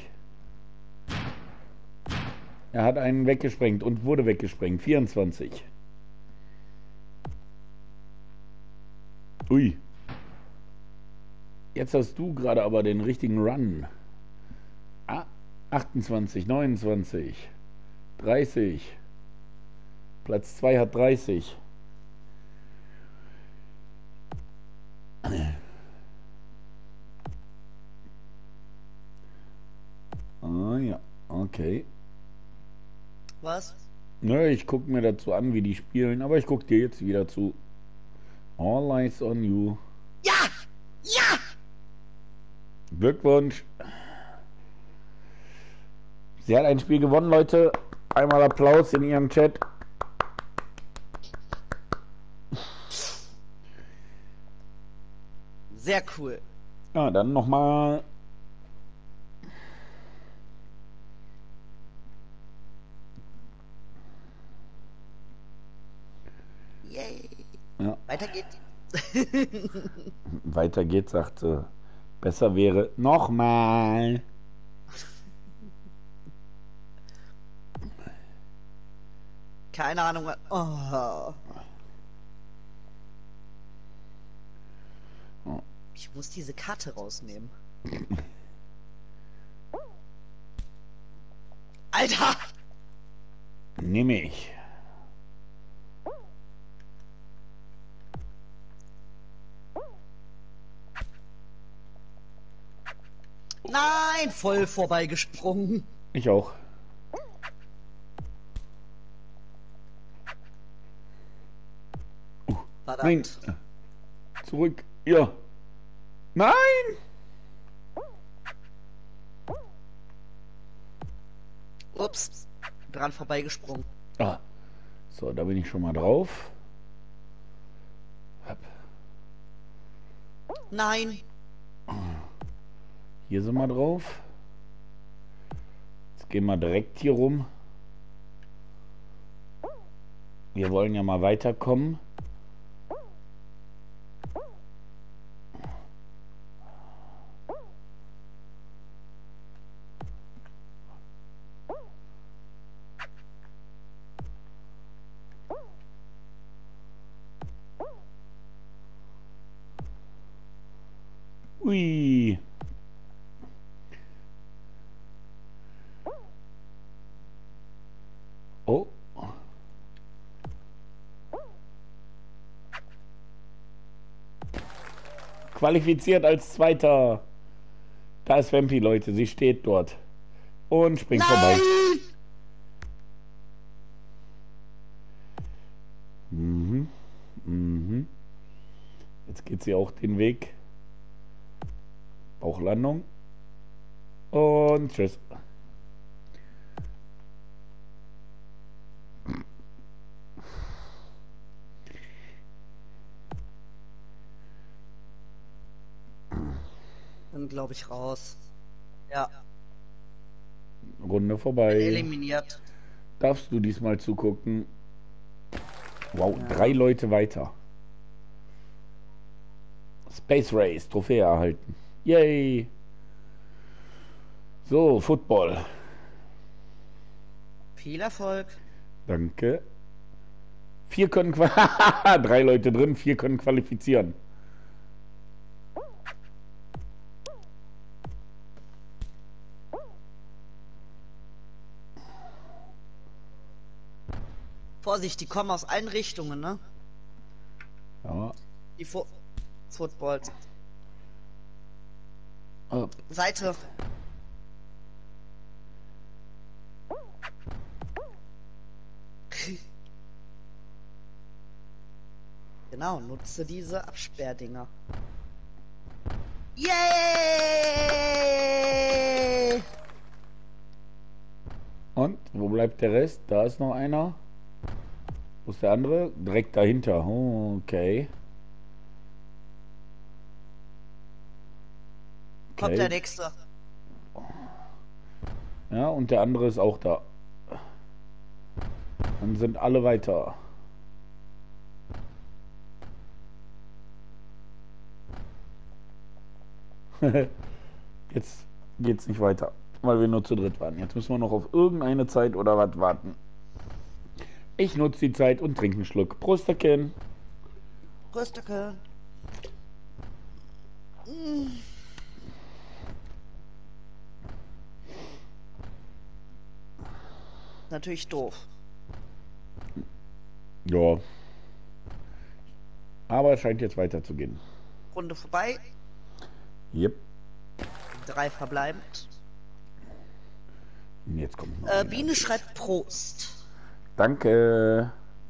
Er hat einen weggesprengt und wurde weggesprengt. vierundzwanzig. Ui. Jetzt hast du gerade aber den richtigen Run. Ah, achtundzwanzig, neunundzwanzig, dreißig. Platz zwei hat dreißig. Ah ja, okay. Was? Nö, ich gucke mir dazu an, wie die spielen, aber ich gucke dir jetzt wieder zu. All eyes on you. Ja! Ja! Glückwunsch. Sie hat ein Spiel gewonnen, Leute. Einmal Applaus in ihrem Chat. Sehr cool. Ja, dann nochmal. Yay. Ja. Weiter geht's. Weiter geht's, sagte. Besser wäre nochmal. Keine Ahnung. was- Oh. Ich muss diese Karte rausnehmen. Alter! Nehme ich. Nein, voll vorbeigesprungen. Ich auch. Nein. Verdammt. Zurück. Ja. Nein! Ups. Dran vorbeigesprungen. Ah. So, da bin ich schon mal drauf. Hopp. Nein. Hier sind wir drauf. Jetzt gehen wir direkt hier rum. Wir wollen ja mal weiterkommen. Ui. Oh. Qualifiziert als Zweiter. Da ist Vampi, Leute. Sie steht dort. Und springt vorbei. Mhm. Mhm. Jetzt geht sie auch den Weg. Bauchlandung. Und tschüss. Dann glaube ich raus. Ja, Runde vorbei. eliminiert. Darfst du diesmal zugucken? Wow, Ja. drei Leute weiter. Space Race, Trophäe erhalten. Yay. So, Football. Viel Erfolg. Danke. Vier können qua- drei Leute drin, vier können qualifizieren. Vorsicht, die kommen aus allen Richtungen, ne? Ja. Die Fo Footballs. Oh. Seite. Genau, nutze diese Absperrdinger. Yay! Und wo bleibt der Rest? Da ist noch einer. Wo ist der andere? Direkt dahinter. Oh, okay. Kommt der nächste. Ja, und der andere ist auch da. Dann sind alle weiter. Jetzt geht's nicht weiter, weil wir nur zu dritt waren. Jetzt müssen wir noch auf irgendeine Zeit oder was warten. Ich nutze die Zeit und trinke einen Schluck. Prosterchen. Rösteke. Mm. Natürlich doof. Ja. Aber es scheint jetzt weiterzugehen. Runde vorbei. Yep. Drei verbleibend. Und jetzt kommt noch Äh, einer. Biene schreibt Prost. Danke.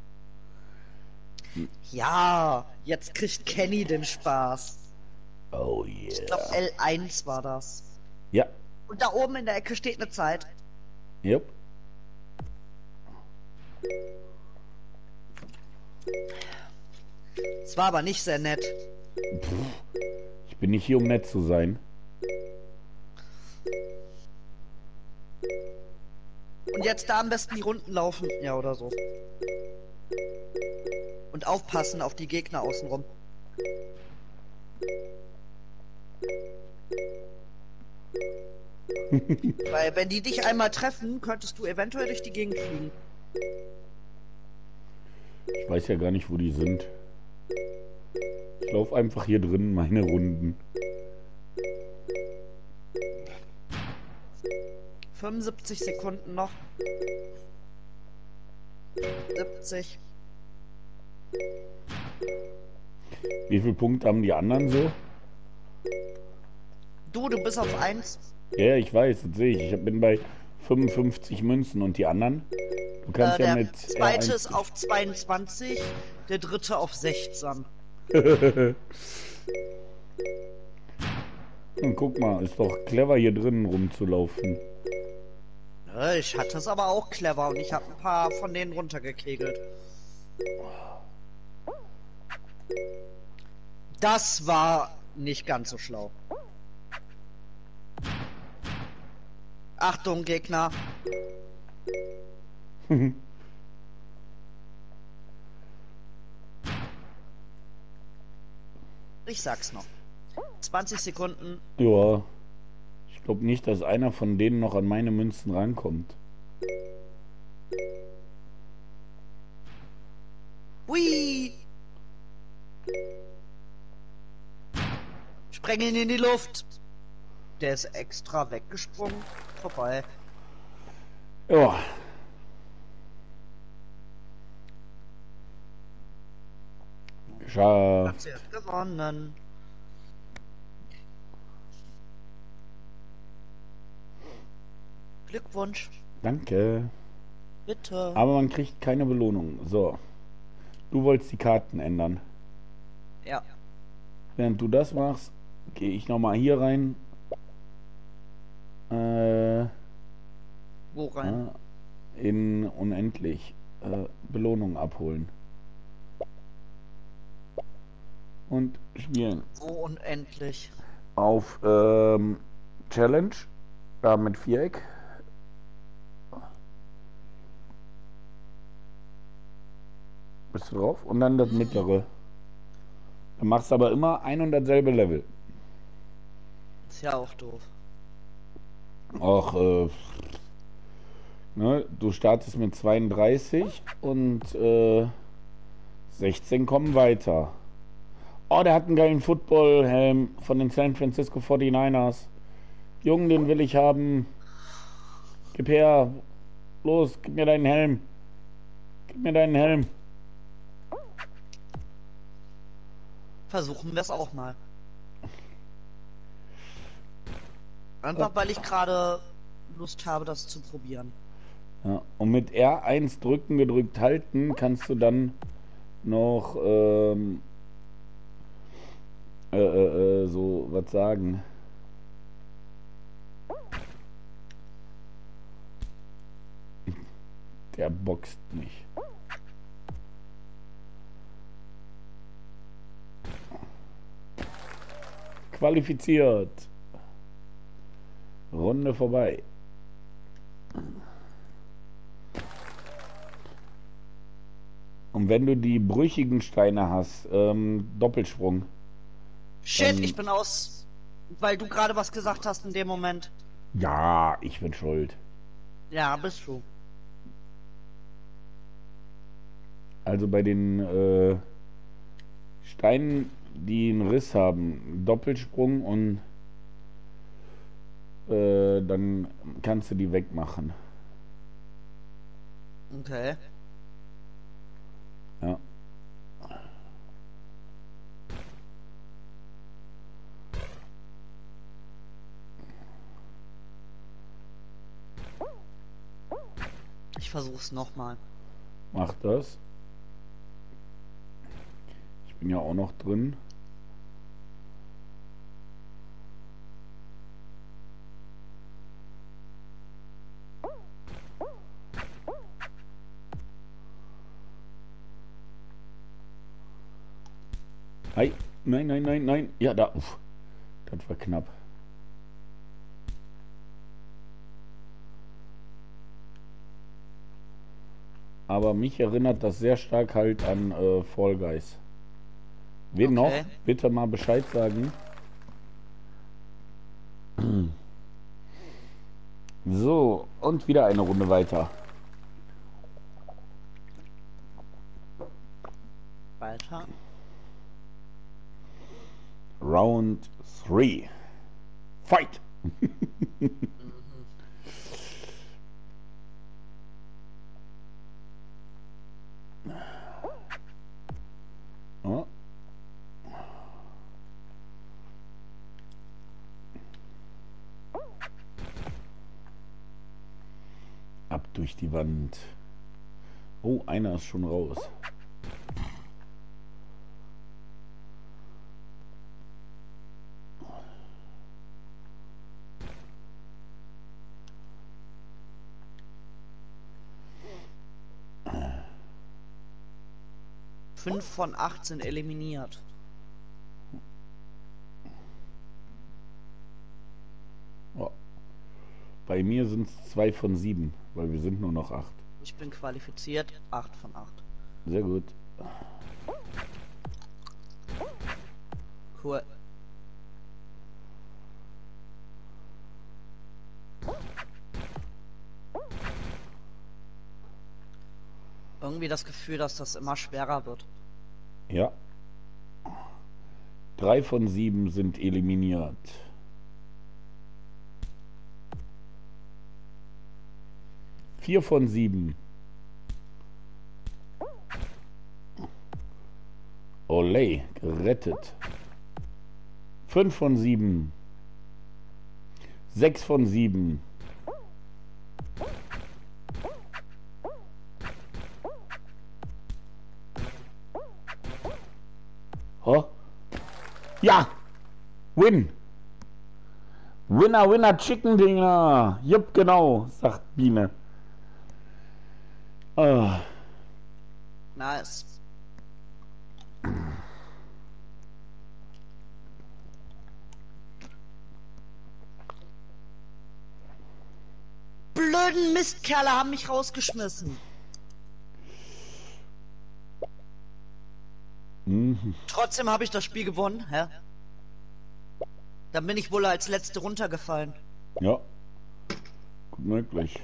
Ja, jetzt kriegt Kenny den Spaß. Oh Ich glaube yeah. L eins war das. Ja. Und da oben in der Ecke steht eine Zeit. Yep. Es war aber nicht sehr nett. Ich bin nicht hier, um nett zu sein. Und jetzt da am besten die Runden laufen. Ja, oder so. Und aufpassen auf die Gegner außenrum. Weil wenn die dich einmal treffen, könntest du eventuell durch die Gegend fliegen. Ich weiß ja gar nicht, wo die sind. Ich laufe einfach hier drin meine Runden. fünfundsiebzig Sekunden noch. siebzig. Wie viele Punkte haben die anderen so? Du, du bist auf eins. Ja, ich weiß, das sehe ich. Ich bin bei fünfundfünfzig Münzen und die anderen? Du kannst Äh, ja der mit zweite R eins ist auf zweiundzwanzig, der dritte auf sechzehn. Und guck mal, ist doch clever hier drinnen rumzulaufen. Ja, ich hatte es aber auch clever und ich habe ein paar von denen runtergekegelt. Das war nicht ganz so schlau. Achtung, Gegner. Ich sag's noch. zwanzig Sekunden. Ja. Ich glaube nicht, dass einer von denen noch an meine Münzen rankommt. Hui! Sprengen ihn in die Luft. Der ist extra weggesprungen. Vorbei. Ja. Schade. Hat sie jetzt gewonnen. Glückwunsch. Danke. Bitte. Aber man kriegt keine Belohnung. So. Du wolltest die Karten ändern. Ja. Während du das machst, gehe ich nochmal hier rein. Äh, Wo rein? in unendlich. Äh, Belohnung abholen. Und spielen. Wo unendlich? Auf ähm, Challenge. Da mit Viereck. Bist du drauf? Und dann das mittlere. Dann machst du aber immer ein und dasselbe Level. ja auch doof. Ach, äh, ne, du startest mit zweiunddreißig und äh, sechzehn kommen weiter. Oh, der hat einen geilen Football-Helm von den San Francisco forty-niners. Jungen, den will ich haben. Gib her. Los, gib mir deinen Helm. Gib mir deinen Helm. Versuchen wir es auch mal. Einfach weil ich gerade Lust habe, das zu probieren. Ja, und mit R eins drücken, gedrückt halten, kannst du dann noch ähm, äh, äh, so was sagen. Der boxt mich. Qualifiziert. Runde vorbei. Und wenn du die brüchigen Steine hast, ähm, Doppelsprung. Shit, Ähm, ich bin aus, weil du gerade was gesagt hast in dem Moment. Ja, ich bin schuld. Ja, bist du. Also bei den äh, Steinen, die einen Riss haben, Doppelsprung und äh, dann kannst du die wegmachen. Okay. Ja. Ich versuch's nochmal. Mach das. Ich bin ja auch noch drin. Hi. Nein, nein, nein, nein. Ja, da. Uff. Das war knapp. Aber mich erinnert das sehr stark halt an äh, Fall Guys. Wen Okay. noch? Bitte mal Bescheid sagen. So, und wieder eine Runde weiter. Weiter. Round three. Fight! Oh. Ab durch die Wand. Oh, einer ist schon raus. Fünf von acht sind eliminiert. Oh. Bei mir sind es zwei von sieben, weil wir sind nur noch acht. Ich bin qualifiziert. Acht von acht. Sehr gut. Cool. Irgendwie das Gefühl, dass das immer schwerer wird. Ja. Drei von sieben sind eliminiert. Vier von sieben. Olé, gerettet. Fünf von sieben. Sechs von sieben. Oh. Ja! Win! Winner, Winner, Chicken Dinger! Jupp, genau, sagt Biene. Ah. Nice. Blöden Mistkerle haben mich rausgeschmissen. Mhm. Trotzdem habe ich das Spiel gewonnen, hä? Dann bin ich wohl als Letzte runtergefallen. Ja, gut möglich.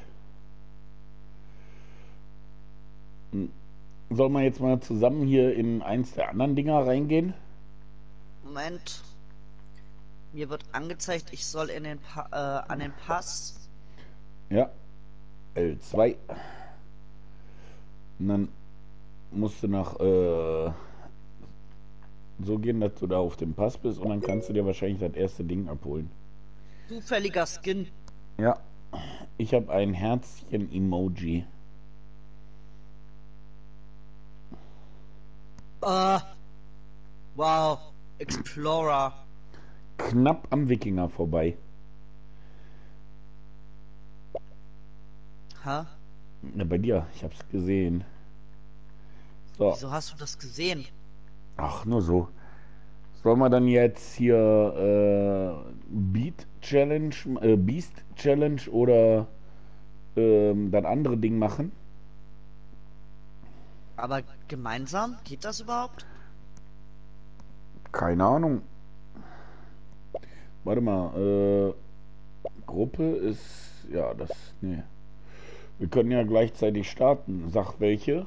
Hm. Soll man jetzt mal zusammen hier in eins der anderen Dinger reingehen? Moment. Mir wird angezeigt, ich soll in den pa äh, an den Pass. Ja, L zwei. Und dann musst du nach äh, so gehen, dass du da auf dem Pass bist und dann kannst du dir wahrscheinlich das erste Ding abholen. Zufälliger Skin. Ja, ich habe ein Herzchen-Emoji. Uh, wow. Explorer. Knapp am Wikinger vorbei. Ha? Ja, bei dir, ich hab's gesehen. So. Wieso hast du das gesehen? Ach, nur so. Sollen wir dann jetzt hier äh, Beat Challenge, äh, Beast Challenge oder ähm, das andere Ding machen? Aber gemeinsam? Geht das überhaupt? Keine Ahnung. Warte mal, äh, Gruppe ist, ja, das, nee. Wir können ja gleichzeitig starten. Sag welche.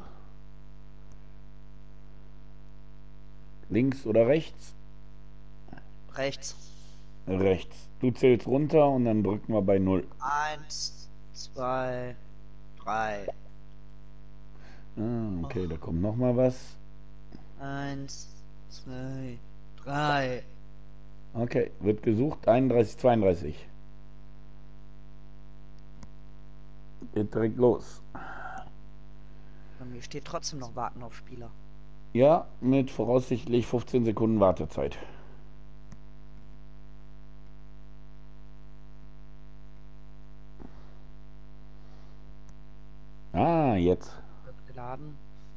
Links oder rechts? Rechts. Rechts. Du zählst runter und dann drücken wir bei null. Eins, zwei, drei. Ah, okay, da kommt noch mal was. Eins, zwei, drei. Okay, wird gesucht. einunddreißig, zweiunddreißig. Geht direkt los. Bei mir steht trotzdem noch Warten auf Spieler. Ja, mit voraussichtlich fünfzehn Sekunden Wartezeit. Ah, jetzt. Wird geladen.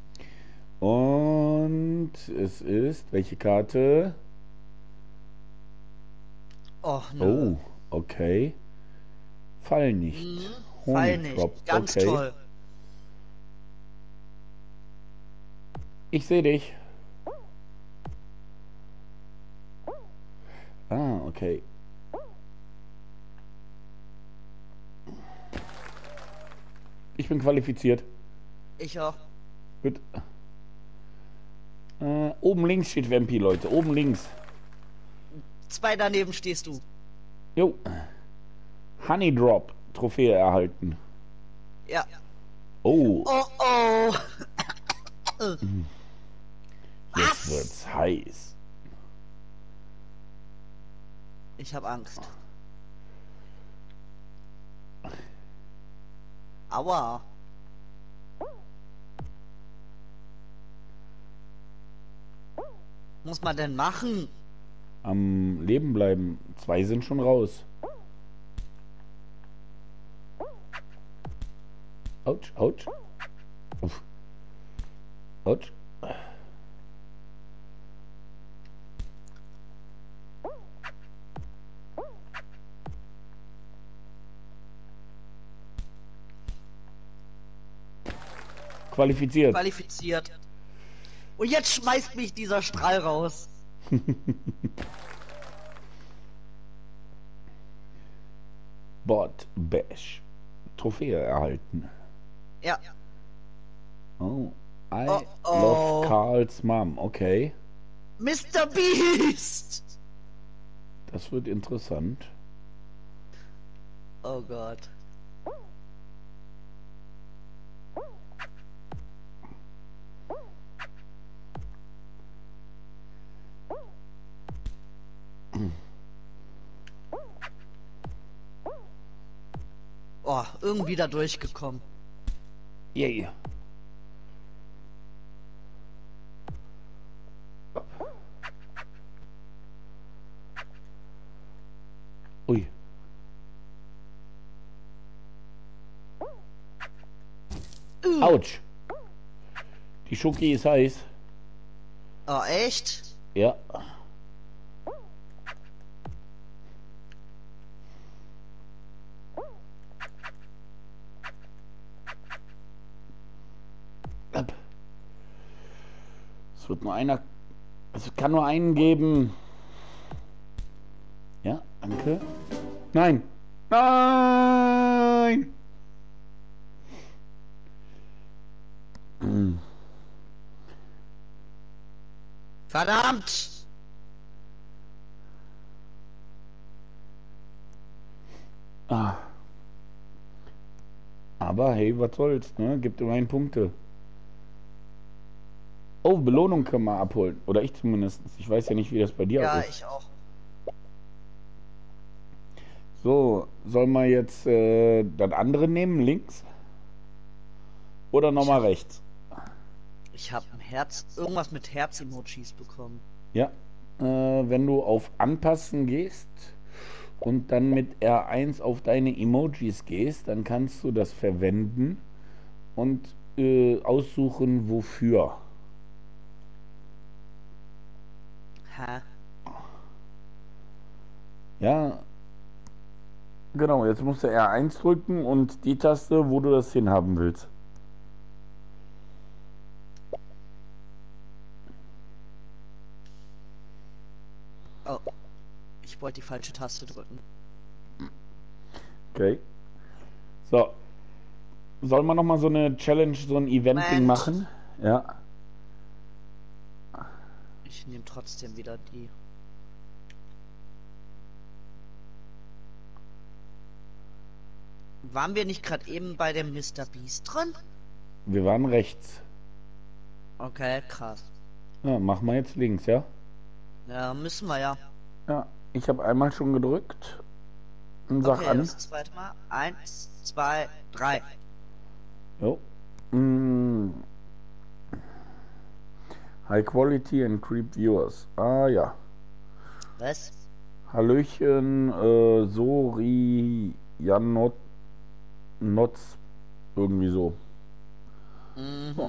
Und es ist, welche Karte? Och, nö. Oh, okay. Fall nicht. Mhm, Fall nicht. Ganz okay. toll. Ich sehe dich. Ah, okay. Ich bin qualifiziert. Ich auch. Gut. Äh, oben links steht Vampi, Leute. Oben links. Zwei daneben stehst du. Jo. Honey Drop. Trophäe erhalten. Ja. Oh. Oh oh. Jetzt wird's heiß. Ich hab Angst. Aua. Muss man denn machen? Am Leben bleiben. Zwei sind schon raus. Autsch, autsch. Uff. Autsch. Qualifiziert. Qualifiziert. Und jetzt schmeißt mich dieser Strahl raus. Bot Bash. Trophäe erhalten. Ja. Oh. I Oh, oh. love Karls Mom. Okay. Mister Beast! Das wird interessant. Oh Gott. Oh, irgendwie da durchgekommen. Yay. Ui. Uh. Autsch. Die Schoki ist heiß. Oh, echt? Ja. Es wird nur einer. Es kann nur einen geben. Ja, danke. Nein! Nein! Hm. Verdammt! Ah. Aber hey, was soll's, ne? Gibt immerhin Punkte. Oh, Belohnung können wir abholen. Oder ich zumindest. Ich weiß ja nicht, wie das bei dir Ja, ist. ich auch. So, soll man jetzt äh, das andere nehmen, links? Oder Ich nochmal hab, rechts? ich hab ein Herz, irgendwas mit Herz-Emojis bekommen. Ja. Äh, wenn du auf Anpassen gehst und dann mit R eins auf deine Emojis gehst, dann kannst du das verwenden und äh, aussuchen, wofür. Hä? Ja, genau. Jetzt musst du R eins drücken und die Taste, wo du das hinhaben willst. Oh, ich wollte die falsche Taste drücken. Okay. So. Sollen wir nochmal so eine Challenge, so ein Event-Ding Moment. machen? Ja. Ich nehme trotzdem wieder die. Waren wir nicht gerade eben bei dem Mister Beast drin? Wir waren rechts. Okay, krass. Ja, machen wir jetzt links, ja? Ja, müssen wir ja. Ja. Ich habe einmal schon gedrückt. Und sag Okay, an. das zweite Mal. Eins, zwei, drei. Jo. Mm. High Quality and Creep Viewers. Ah ja. Was? Hallöchen, äh, Sori, Janot, Notz, irgendwie so. Mhm.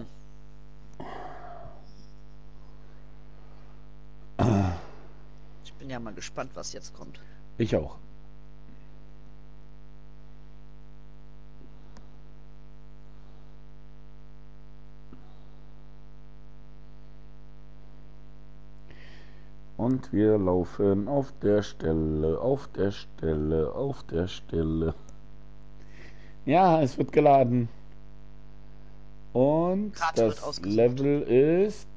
Ich bin ja mal gespannt, was jetzt kommt. Ich auch. Und wir laufen auf der Stelle, auf der Stelle, auf der Stelle. Ja, es wird geladen. Und Karte wird das ausgesucht. Level ist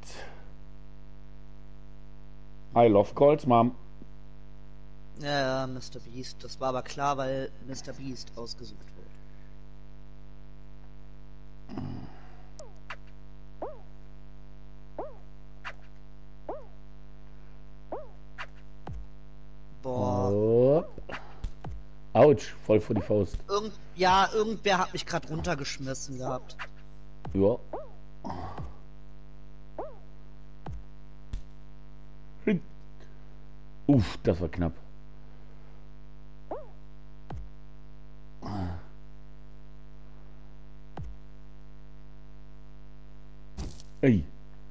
I Love Calls Mom. Ja, ja, Mister Beast. Das war aber klar, weil Mister Beast ausgesucht wurde. Boah. Oh. Autsch, voll vor die Faust. Irgend ja, irgendwer hat mich gerade runtergeschmissen gehabt. Ja. Uff, das war knapp. Ey.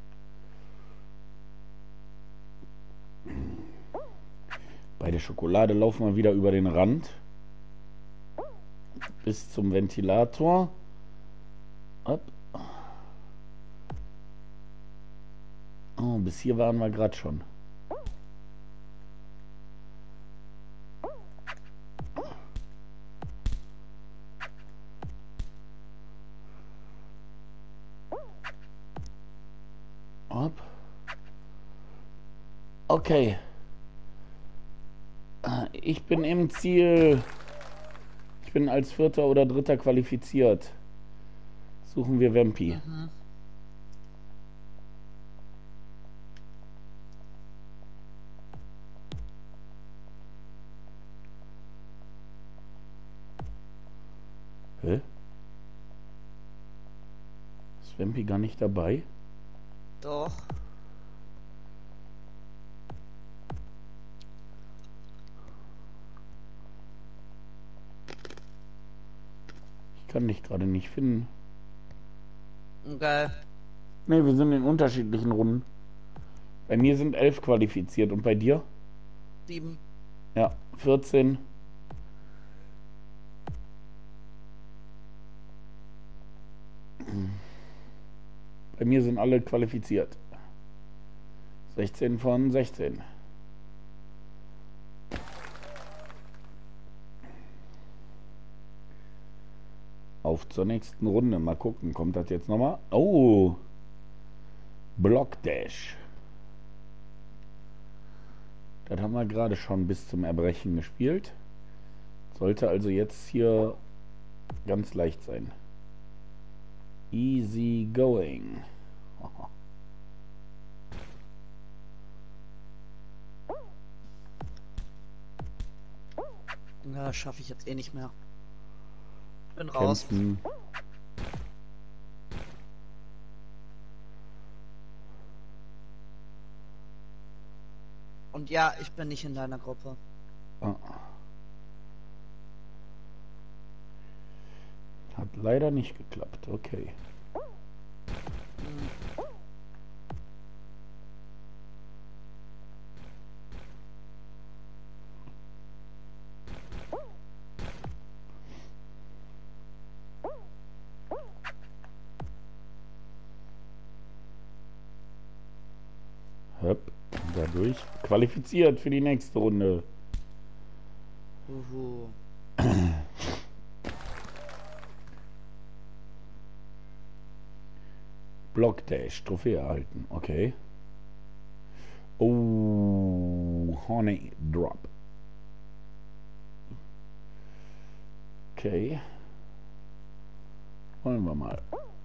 Bei der Schokolade laufen wir wieder über den Rand. Bis zum Ventilator. Up. Oh, bis hier waren wir gerade schon. Up. Okay. Ich bin im Ziel. Ich bin als Vierter oder Dritter qualifiziert. Suchen wir Vampi. Mhm. Hä? Ist Vampi gar nicht dabei? Doch. Ich kann dich gerade nicht finden. Okay. Ne, wir sind in unterschiedlichen Runden. Bei mir sind elf qualifiziert und bei dir? Sieben. Ja, vierzehn. Bei mir sind alle qualifiziert. sechzehn von sechzehn. Auf zur nächsten Runde. Mal gucken, kommt das jetzt nochmal? Oh! Block Dash. Das haben wir gerade schon bis zum Erbrechen gespielt. Sollte also jetzt hier ganz leicht sein. Easy going. Ja, schaffe ich jetzt eh nicht mehr. Bin raus. Kämpfen. Und ja, ich bin nicht in deiner Gruppe. Ah. Hat leider nicht geklappt. Okay. Hm. Höpp. Dadurch qualifiziert für die nächste Runde. Uhu. Block Dash, Trophäe erhalten. Okay. Oh, Honey Drop. Okay. Wollen wir mal.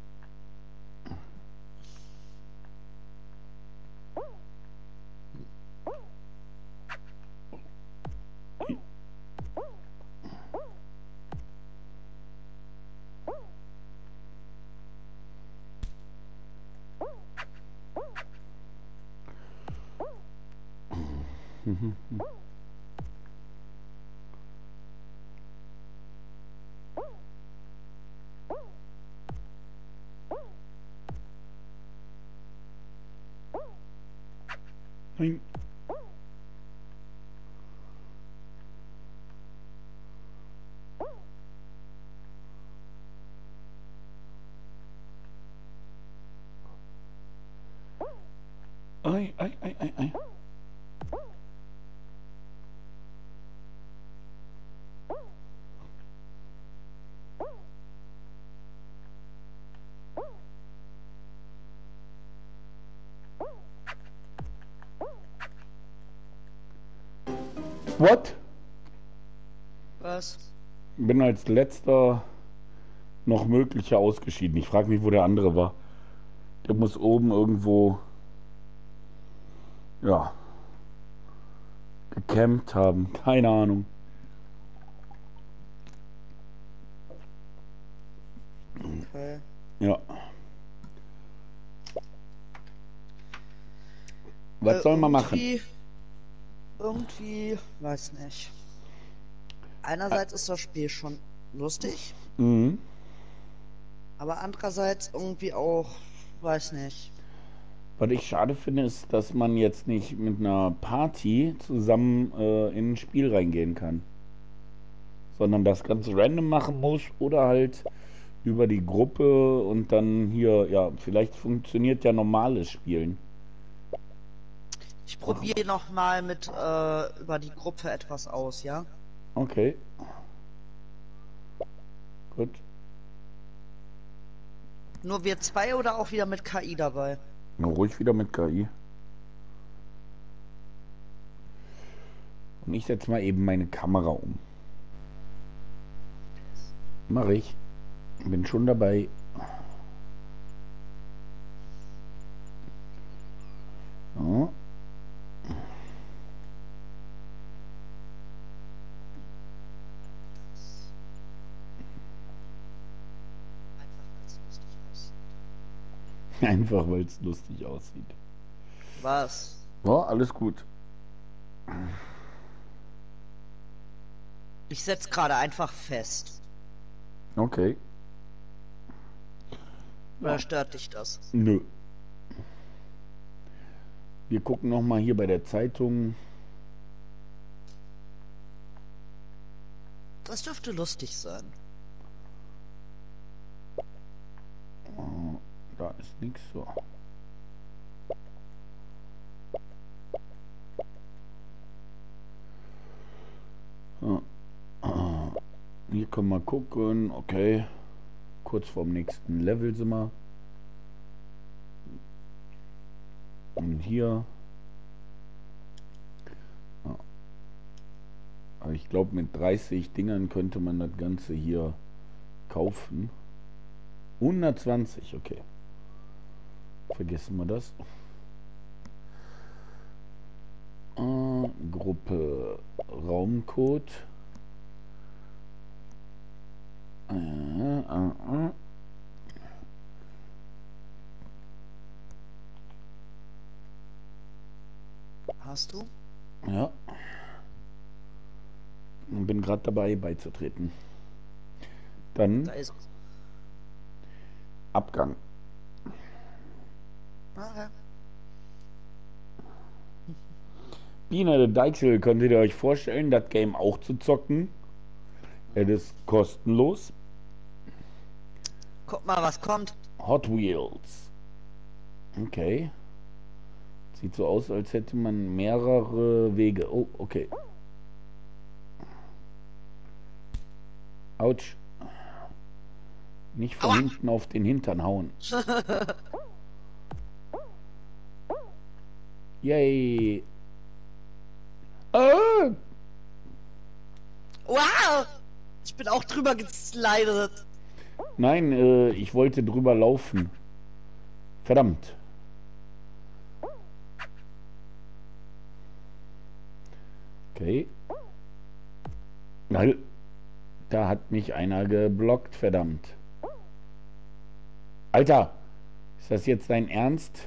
Nein. Ei, ei, ei, ei, ei. What? Was? Bin als letzter noch möglicher ausgeschieden. Ich frage mich, wo der andere war. Der muss oben irgendwo, ja, gecampt haben. Keine Ahnung. Okay. Ja. Was Äh, soll man machen? irgendwie- Irgendwie, weiß nicht. Einerseits ist das Spiel schon lustig, Mhm. aber andererseits irgendwie auch, weiß nicht. Was ich schade finde, ist, dass man jetzt nicht mit einer Party zusammen äh, in ein Spiel reingehen kann. Sondern das Ganze random machen muss oder halt über die Gruppe und dann hier, ja, vielleicht funktioniert ja normales Spielen. Ich probiere noch mal mit äh, über die Gruppe etwas aus, ja? Okay. Gut. Nur wir zwei oder auch wieder mit K I dabei? Nur ruhig wieder mit K I. Und ich setze mal eben meine Kamera um. Mach ich. Bin schon dabei. So. Einfach weil es lustig aussieht. Was? Ja, alles gut. Ich setz gerade einfach fest. Okay. Oder stört dich das? Nö. Wir gucken noch mal hier bei der Zeitung. Das dürfte lustig sein. Oh, da ist nichts so. So. Ah, hier können wir gucken. Okay. kurz vorm nächsten Level sind wir. Und hier. Ja. Aber ich glaube, mit dreißig Dingern könnte man das Ganze hier kaufen. hundertzwanzig, okay. Vergessen wir das. Äh, Gruppe Raumcode. Äh, äh, äh. Hast du? Ja. Und bin gerade dabei beizutreten. Dann Da ist es. Abgang. Okay. Biene der Deichsel, könntet ihr euch vorstellen, das Game auch zu zocken? Es ist kostenlos. Guck mal, was kommt. Hot Wheels. Okay. Sieht so aus, als hätte man mehrere Wege. Oh, okay. Autsch. Nicht von Aua. hinten auf den Hintern hauen. Yay. Ah! Wow! Ich bin auch drüber geslidet. Nein, äh, ich wollte drüber laufen. Verdammt. Okay. Nein. Da hat mich einer geblockt, verdammt. Alter, ist das jetzt dein Ernst?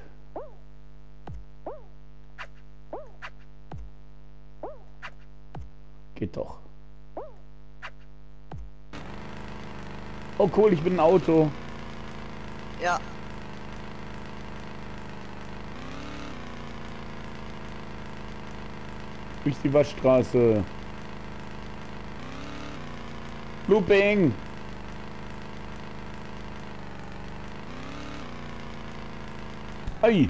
Geht doch. Oh cool, ich bin ein Auto. Ja. Durch die Waschstraße. Looping. Ei.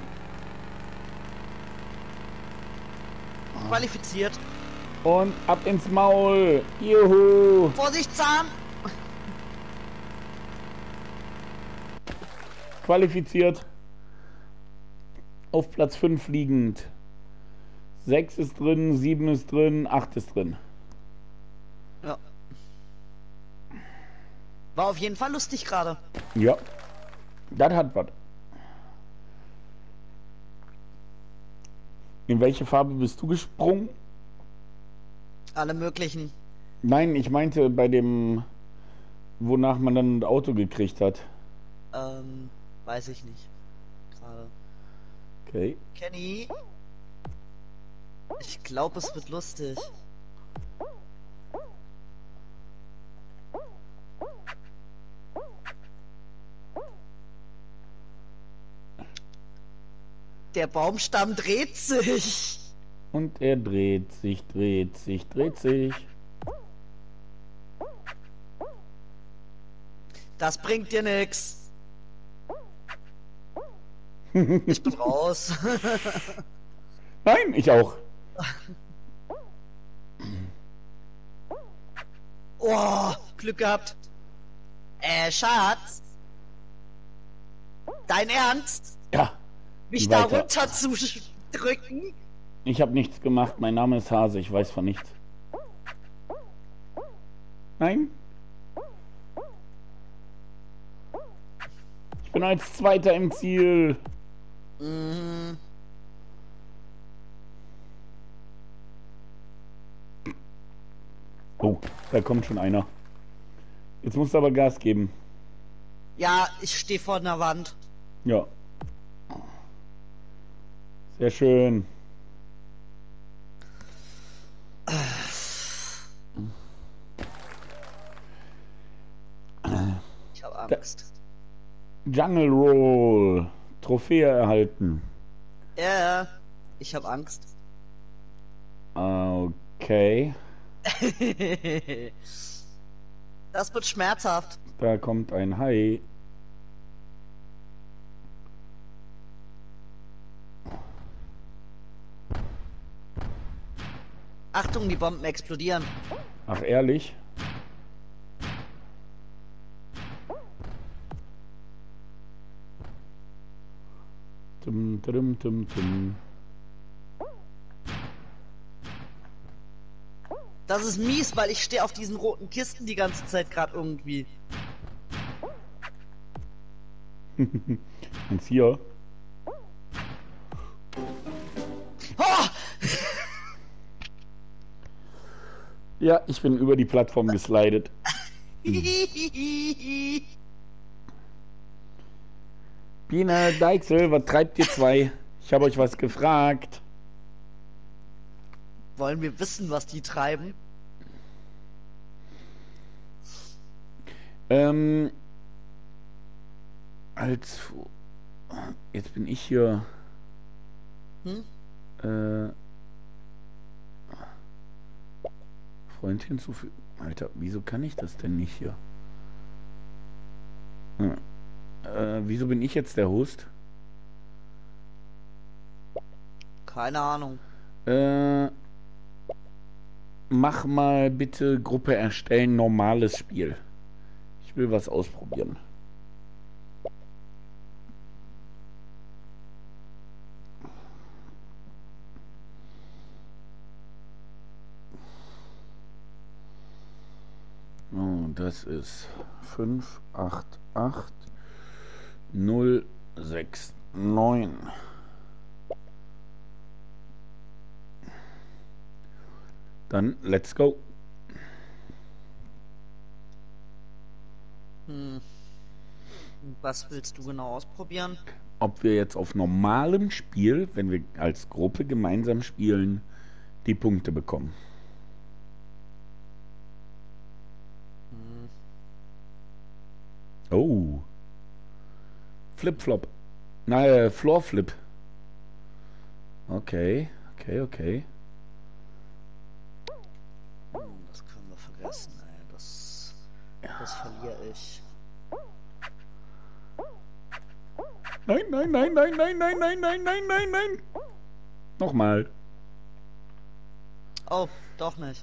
Qualifiziert. Und ab ins Maul. Juhu. Vorsicht, Zahn! Qualifiziert. Auf Platz fünf liegend. sechs ist drin, sieben ist drin, acht ist drin. Ja. War auf jeden Fall lustig gerade. Ja. Das hat was. In welche Farbe bist du gesprungen? Alle möglichen. Nein, ich meinte bei dem, wonach man dann ein Auto gekriegt hat. Ähm, weiß ich nicht. Gerade. Okay. Kenny? Ich glaube, es wird lustig. Der Baumstamm dreht sich. Und er dreht sich, dreht sich, dreht sich. Das bringt dir nix. Ich bin raus. Nein, ich auch. Oh, Glück gehabt. Äh, Schatz? Dein Ernst? Ja. Mich da Weiter. runter zu drücken? Ich habe nichts gemacht. Mein Name ist Hase. Ich weiß von nichts. Nein. Ich bin als Zweiter im Ziel. Mhm. Oh, da kommt schon einer. Jetzt musst du aber Gas geben. Ja, ich stehe vor einer Wand. Ja. Sehr schön. Ich habe Angst. Jungle Roll. Trophäe erhalten. Ja, ich habe Angst. Okay. Das wird schmerzhaft. Da kommt ein Hai. Achtung, die Bomben explodieren. Ach, ehrlich? Tum, tum, tum, tum. Das ist mies, weil ich stehe auf diesen roten Kisten die ganze Zeit gerade irgendwie. Eins hier. Oh! Ja, ich bin über die Plattform geslidet. Biene, Deichsel, was treibt ihr zwei? Ich habe euch was gefragt. Wollen wir wissen, was die treiben? Ähm, als jetzt bin ich hier. Hm? Äh, Freund hinzufügen. Alter, wieso kann ich das denn nicht hier? Hm. Äh, wieso bin ich jetzt der Host? Keine Ahnung. Äh, mach mal bitte Gruppe erstellen, normales Spiel. Ich will was ausprobieren. Oh, das ist fünf acht acht null sechs neun. Dann let's go. Hm. Was willst du genau ausprobieren? Ob wir jetzt auf normalem Spiel, wenn wir als Gruppe gemeinsam spielen, die Punkte bekommen. Hm. Oh. Flip-Flop. Nein, Floor-Flip. Okay, okay, okay. Das können wir vergessen, ey. Das, das verliere ich. Nein, nein, nein, nein, nein, nein, nein, nein, nein, nein, nein. Nochmal. Oh, doch nicht.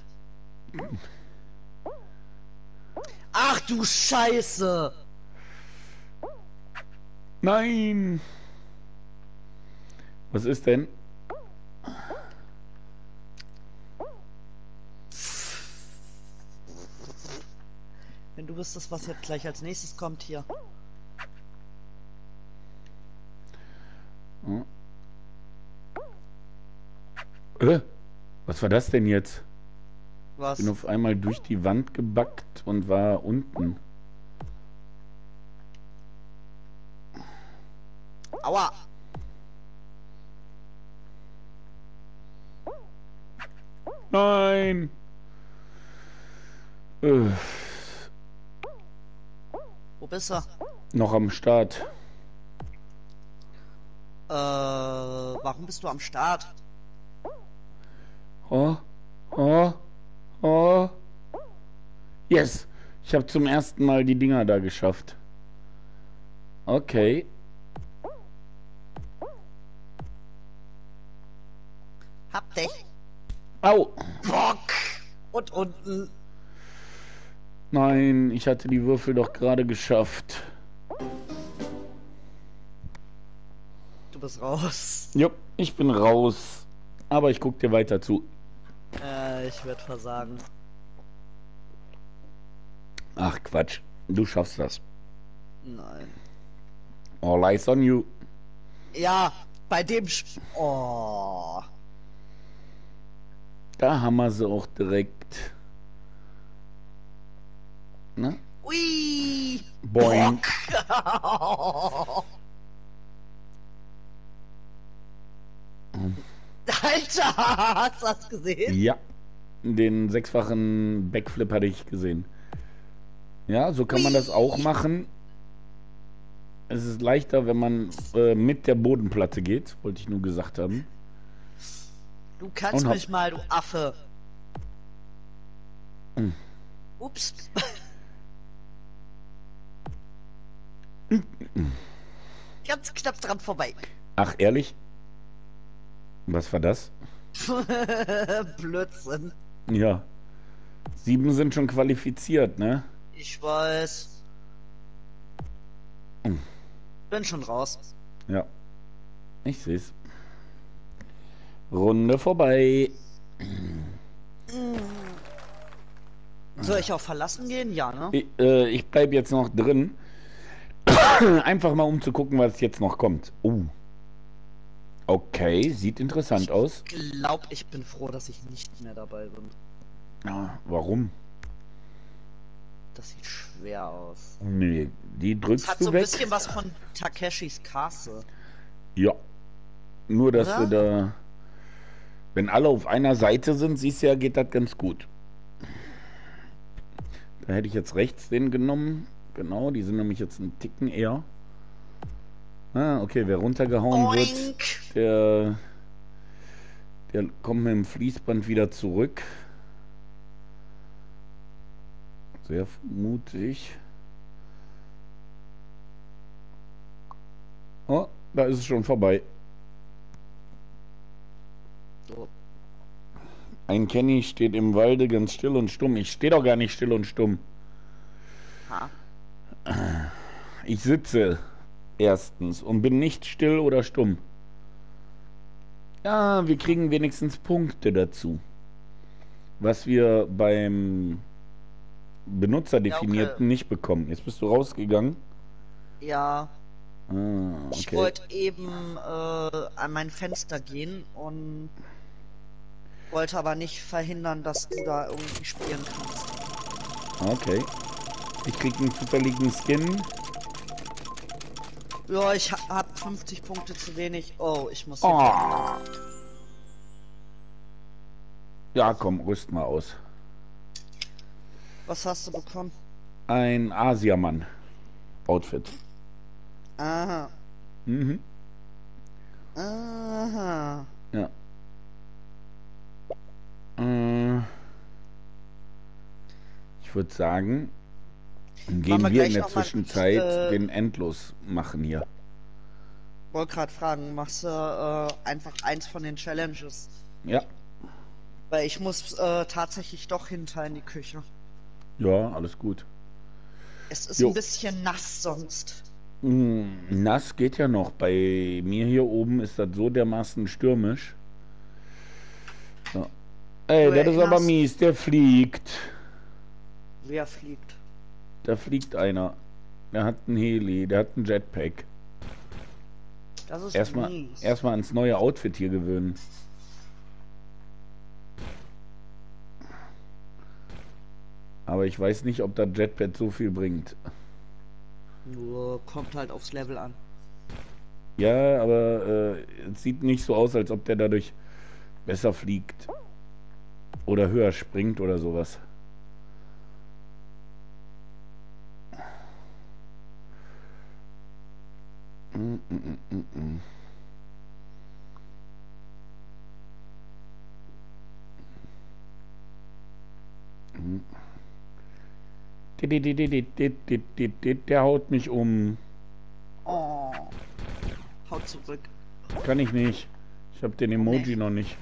Ach du Scheiße! Nein. Was ist denn? Wenn du wüsstest, was jetzt gleich als nächstes kommt hier. Hm. Äh, was war das denn jetzt? Was? Bin auf einmal durch die Wand gebackt und war unten. Aua! Nein. Äh, Wo bist du? noch am Start. Äh, warum bist du am Start? Oh, oh, oh. Yes. Ich habe zum ersten Mal die Dinger da geschafft. Okay. Hab dich. Au. Bock! Und unten. Nein, ich hatte die Würfel doch gerade geschafft. Du bist raus. Jupp, ich bin raus. Aber ich guck dir weiter zu. Äh, ich werde versagen. Ach Quatsch, du schaffst das. Nein. All eyes on you. Ja, bei dem Sch Oh. Da haben wir sie auch direkt. Ne? Ui! Boing. Alter, hast du das gesehen? Ja, den sechsfachen Backflip hatte ich gesehen. Ja, so kann man das auch machen. Es ist leichter, wenn man äh, mit der Bodenplatte geht, wollte ich nur gesagt haben. Du kannst Und mich mal, du Affe. Hm. Ups. Ganz knapp dran vorbei. Ach, ehrlich? Was war das? Blödsinn. Ja. Sieben sind schon qualifiziert, ne? Ich weiß. Hm. Bin schon raus. Ja. Ich seh's. Runde vorbei. Soll ich auch verlassen gehen? Ja, ne? Ich, äh, ich bleib jetzt noch drin. Einfach mal um zu gucken, was jetzt noch kommt. Oh. Okay, sieht interessant aus. Ich glaube, ich bin froh, dass ich nicht mehr dabei bin. Ja, warum? Das sieht schwer aus. Nee, die Es drückst hat du so ein weg. bisschen was von Takeshis Castle. Ja. Nur, dass Oder? du da... Wenn alle auf einer Seite sind, siehst du ja, geht das ganz gut. Da hätte ich jetzt rechts den genommen. Genau, die sind nämlich jetzt einen Ticken eher. Ah, okay, wer runtergehauen Oink. wird, der, der kommt mit dem Fließband wieder zurück. Sehr mutig. Oh, da ist es schon vorbei. So. Ein Kenny steht im Walde ganz still und stumm. Ich stehe doch gar nicht still und stumm. Ha. Ich sitze erstens und bin nicht still oder stumm. Ja, wir kriegen wenigstens Punkte dazu. Was wir beim Benutzerdefinierten Ja, okay. nicht bekommen. Jetzt bist du rausgegangen. Ja, Ah, ich okay. wollte eben äh, an mein Fenster gehen und wollte aber nicht verhindern, dass du da irgendwie spielen kannst. Okay. Ich krieg einen zufälligen Skin. Ja, ich ha hab fünfzig Punkte zu wenig. Oh, ich muss. Oh. Ja, komm, rüst mal aus. Was hast du bekommen? Ein Asiamann-Outfit. Aha. Mhm. Aha. Ja. Äh, ich würde sagen, gehen wir wir gleich in der noch mal, Zwischenzeit äh, den Endlos machen hier. Wollte gerade fragen, machst du äh, einfach eins von den Challenges? Ja. Weil ich muss äh, tatsächlich doch hinter in die Küche. Ja, alles gut. Es ist Jo. ein bisschen nass sonst. Mm, nass geht ja noch. Bei mir hier oben ist das so dermaßen stürmisch. Ja. Ey, Du das ist aber erinnerst- mies. Der fliegt. Wer fliegt? Da fliegt einer. Der hat einen Heli, der hat einen Jetpack. Das ist Erstmal mies. erstmal ans neue Outfit hier gewöhnen. Aber ich weiß nicht, ob das Jetpack so viel bringt. Nur kommt halt aufs Level an. Ja, aber äh, es sieht nicht so aus, als ob der dadurch besser fliegt. Oder höher springt oder sowas. Mm, mm, mm, mm. Mm. Der haut mich um. Oh. Haut zurück. Kann ich nicht. Ich habe den Emoji noch nicht.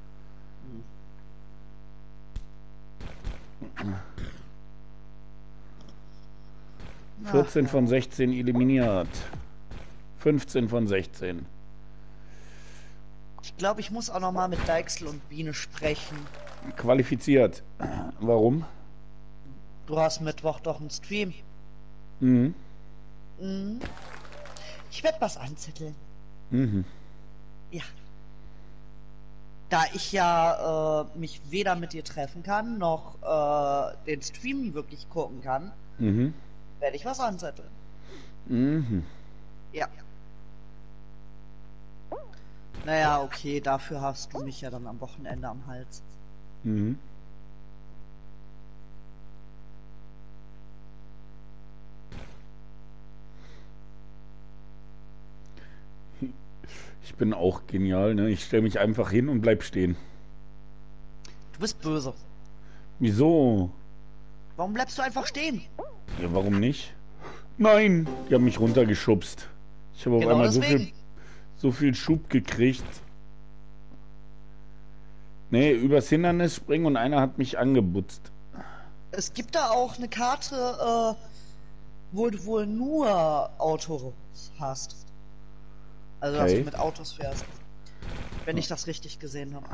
vierzehn von sechzehn eliminiert. fünfzehn von sechzehn. Ich glaube, ich muss auch noch mal mit Deichsel und Biene sprechen. Qualifiziert. Warum? Du hast Mittwoch doch einen Stream. Mhm. Mhm. Ich werde was anzetteln. Mhm. Ja. Da ich ja äh, mich weder mit dir treffen kann, noch äh, den Stream wirklich gucken kann, Mhm. werde ich was anzetteln. Mhm. Ja. Naja, okay, dafür hast du mich ja dann am Wochenende am Hals. Mhm. Ich bin auch genial, ne? Ich stelle mich einfach hin und bleib stehen. Du bist böse. Wieso? Warum bleibst du einfach stehen? Ja, warum nicht? Nein, die haben mich runtergeschubst. Ich habe auf Genau einmal so deswegen. viel, so viel Schub gekriegt. Nee, übers Hindernis springen und einer hat mich angebutzt. Es gibt da auch eine Karte, äh, wo du wohl nur Autos hast. Also, dass Okay. du mit Autos fährst. Wenn ich das richtig gesehen habe.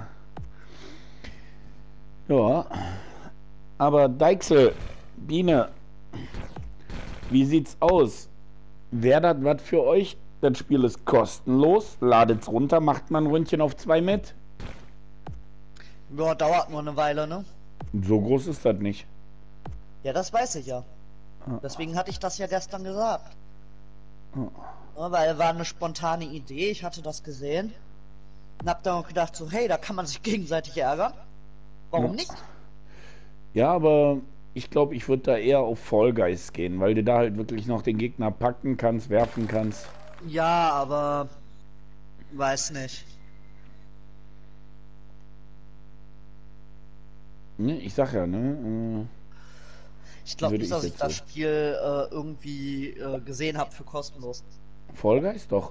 Ja. Aber Deichsel, Biene, wie sieht's aus? Wäre das was für euch? Das Spiel ist kostenlos. Ladet's runter, macht man ein Ründchen auf zwei mit. Ja, dauert nur eine Weile, ne? So groß ist das nicht. Ja, das weiß ich ja. Deswegen hatte ich das ja gestern gesagt. Ja, weil war eine spontane Idee, ich hatte das gesehen. Und hab dann auch gedacht, so, hey, da kann man sich gegenseitig ärgern. Warum Ja. nicht? Ja, aber ich glaube, ich würde da eher auf Fall Guys gehen, weil du da halt wirklich noch den Gegner packen kannst, werfen kannst. Ja, aber weiß nicht. Ne, ich sag ja, ne? Ich glaube Würde nicht, ich dass ich jetzt das so. Spiel äh, irgendwie äh, gesehen habe für kostenlos. Äh, Fall Guys doch.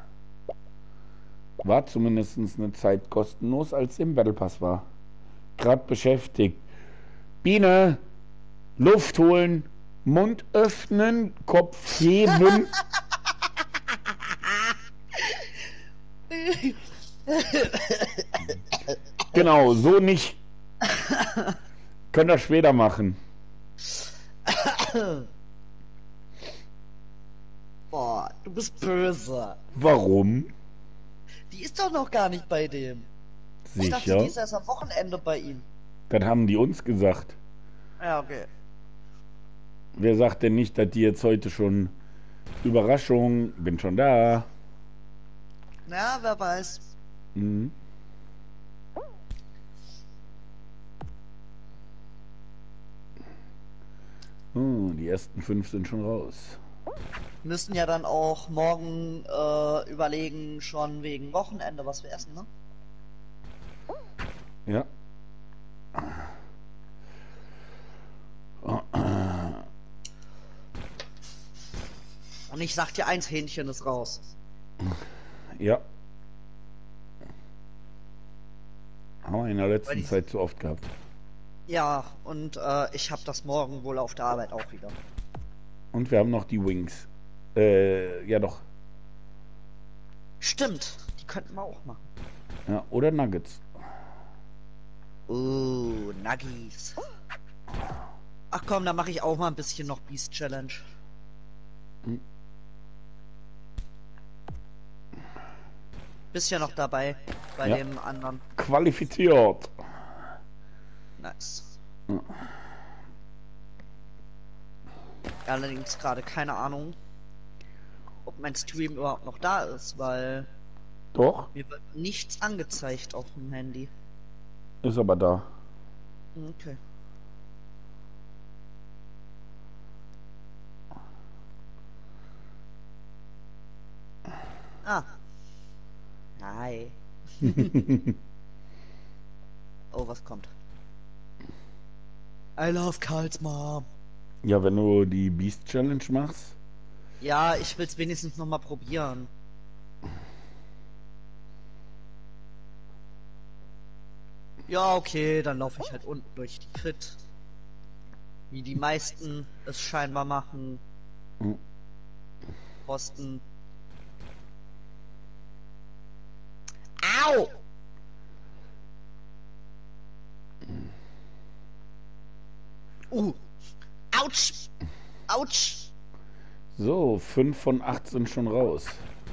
War zumindest eine Zeit kostenlos, als im Battle Pass war. Gerade beschäftigt. Biene, Luft holen, Mund öffnen, Kopf heben. Genau, so nicht. Könnt ihr später machen. Boah, du bist böse. Warum? Die ist doch noch gar nicht bei dem. Ich dachte, Sicher. die ist erst am Wochenende bei ihm. Das haben die uns gesagt. Ja, okay. Wer sagt denn nicht, dass die jetzt heute schon Überraschung, bin schon da. Ja, wer weiß. Mhm. Oh, die ersten fünf sind schon raus. Müssen ja dann auch morgen äh, überlegen, schon wegen Wochenende, was wir essen, ne? Ja. Und ich sag dir eins, Hähnchen ist raus. Ja. Haben wir in der Weil letzten die- Zeit zu oft gehabt. Ja, und äh, ich hab das morgen wohl auf der Arbeit auch wieder. Und wir haben noch die Wings. Äh, ja doch. Stimmt, die könnten wir auch machen. Ja, oder Nuggets. Uh, Nuggies. Ach komm, da mache ich auch mal ein bisschen noch Beast Challenge. Hm. Bist ja noch dabei bei Ja. dem anderen. Qualifiziert. Nice. Ja. Allerdings gerade keine Ahnung, ob mein Stream überhaupt noch da ist, weil Doch, mir wird nichts angezeigt auf dem Handy. ist aber da. Okay. Ah. Hi. Oh, was kommt? I love Karls Mom. Ja, wenn du die Beast Challenge machst. Ja, ich will's wenigstens noch mal probieren. Ja, okay, dann laufe ich halt unten durch die Crit. Wie die meisten es scheinbar machen. Hm. Posten. Au! Uh! Autsch! Autsch! So, fünf von acht sind schon raus.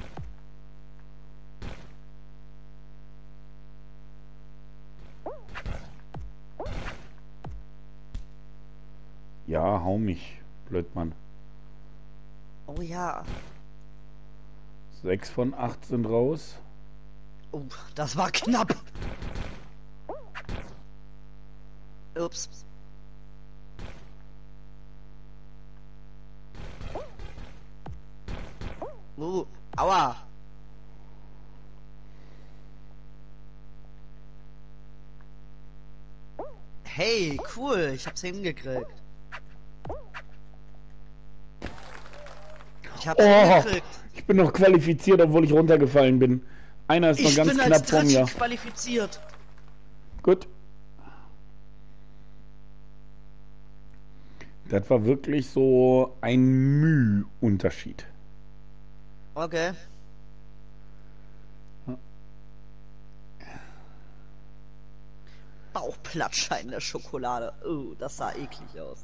Ja, hau mich, Blödmann. Oh ja. Sechs von acht sind raus. Oh, das war knapp. Ups. Uh, aua. Hey, cool, ich hab's hingekriegt. Ich hab's Oh, hingekriegt. ich bin noch qualifiziert, obwohl ich runtergefallen bin. Einer ist noch Ich ganz bin als knapp vor Dritter mir. qualifiziert. Gut. Das war wirklich so ein Müh-Unterschied. Okay. Auch Plattschein der Schokolade. Oh, das sah eklig aus.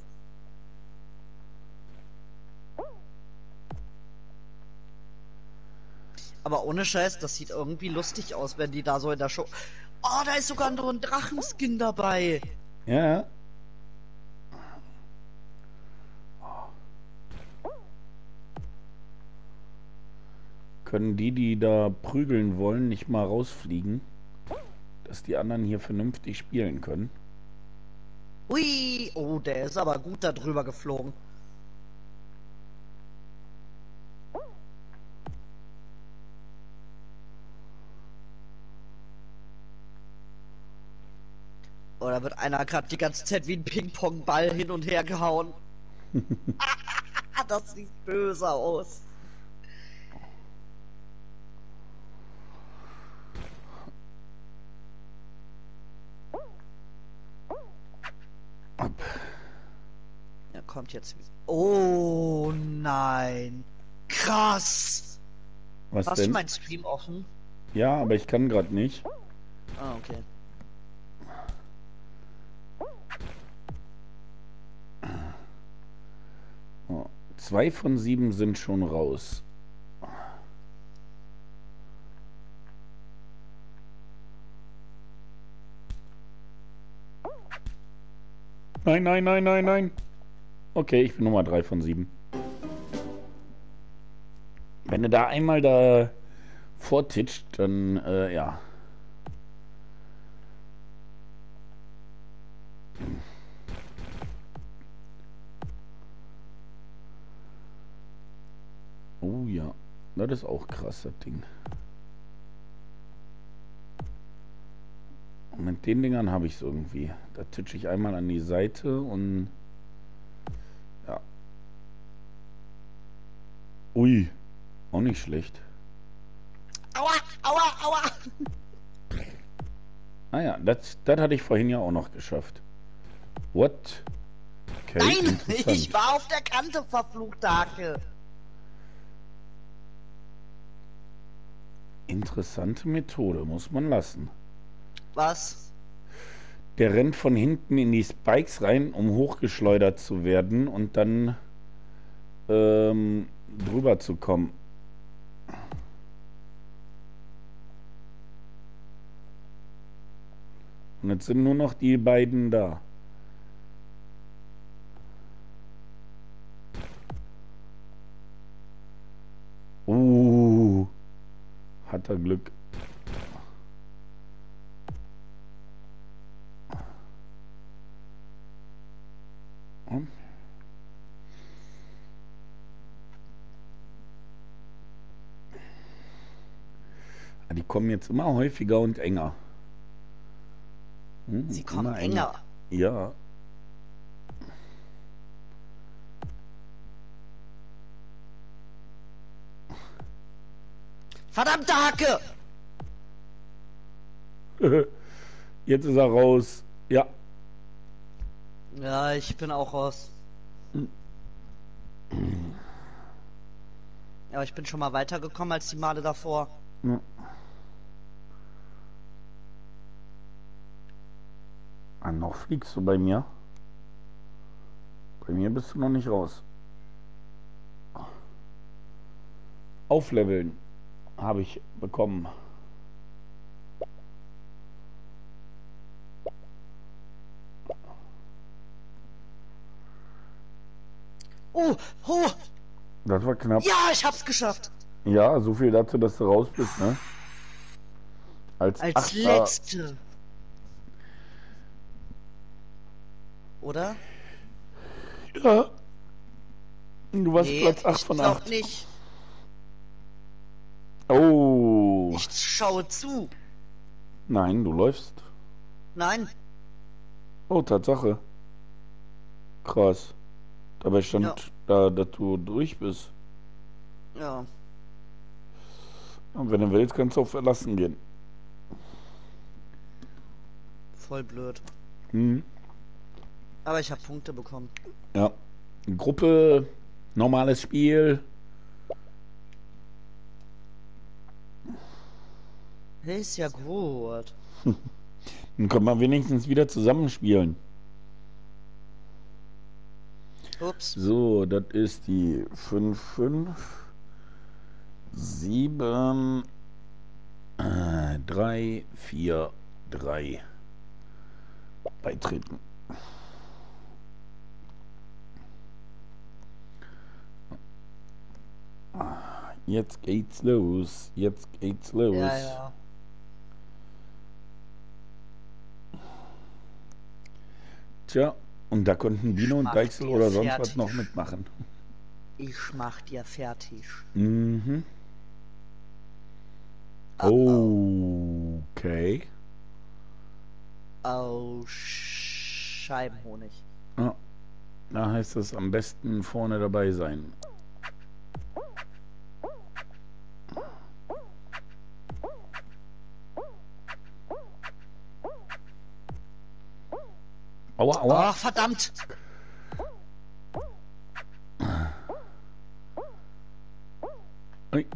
Aber ohne Scheiß, das sieht irgendwie lustig aus, wenn die da so in der Show... Oh, da ist sogar noch ein Drachenskin dabei. Ja. Können die, die da prügeln wollen, nicht mal rausfliegen? Dass die anderen hier vernünftig spielen können. Ui, oh, der ist aber gut da drüber geflogen. Oder wird einer gerade die ganze Zeit wie ein Ping-Pong-Ball hin und her gehauen? Das sieht böse aus. Er kommt jetzt wieder. Oh nein. Krass. Was Hast denn? du meinen Stream offen? Ja, aber ich kann gerade nicht. Ah, okay. Oh, zwei von sieben sind schon raus. Nein, nein, nein, nein, nein. Okay, ich bin Nummer drei von sieben. Wenn du da einmal da vortitscht, dann, äh, ja. Oh ja, das ist auch krass, das Ding. Und mit den Dingern habe ich es irgendwie. Da titsche ich einmal an die Seite und ja. Ui, auch nicht schlecht. Aua, aua, aua. Ah ja, das das hatte ich vorhin ja auch noch geschafft. What? Okay, Nein, interessant. ich war auf der Kante, verfluchte Hacke. Interessante Methode, muss man lassen. Was? Der rennt von hinten in die Spikes rein, um hochgeschleudert zu werden und dann ähm, drüber zu kommen. Und jetzt sind nur noch die beiden da. Uh, hat er Glück. Und? Die kommen jetzt immer häufiger und enger. Hm, Sie kommen immer enger. Ja. Verdammte Hacke! Jetzt ist er raus. Ja. Ja, ich bin auch raus. Ja, aber ich bin schon mal weitergekommen als die Male davor. Ja. Ah, noch fliegst du bei mir? Bei mir bist du noch nicht raus. Aufleveln habe ich bekommen. Oh, oh! Das war knapp. Ja, ich hab's geschafft! Ja, so viel dazu, dass du raus bist, ne? Als, Als Achter. letzte. Oder? Ja. Du warst Nee, Platz acht ich von glaub acht. nicht. Oh. Ich schaue zu. Nein, du läufst. Nein. Oh, Tatsache. Krass. Dabei stand Ja. da, dass du durch bist. Ja. Und wenn du willst, kannst du auch verlassen gehen. Voll blöd. Hm. Aber ich habe Punkte bekommen. Ja. Gruppe, normales Spiel. Ist ja gut. Dann können wir wenigstens wieder zusammenspielen. Ups. So, das ist die fünf fünf sieben drei vier drei. Beitreten. Jetzt geht's los. Jetzt geht's los. Ja, ja. Tja, und da konnten Dino und Mach Deichsel dir oder sonst fertig. was noch mitmachen. Ich mach dir fertig. Mhm. Oh, Okay. oh. Oh, Scheibenhonig. Ja, da heißt es am besten vorne dabei sein. Aua, aua. Oh, verdammt. Ui.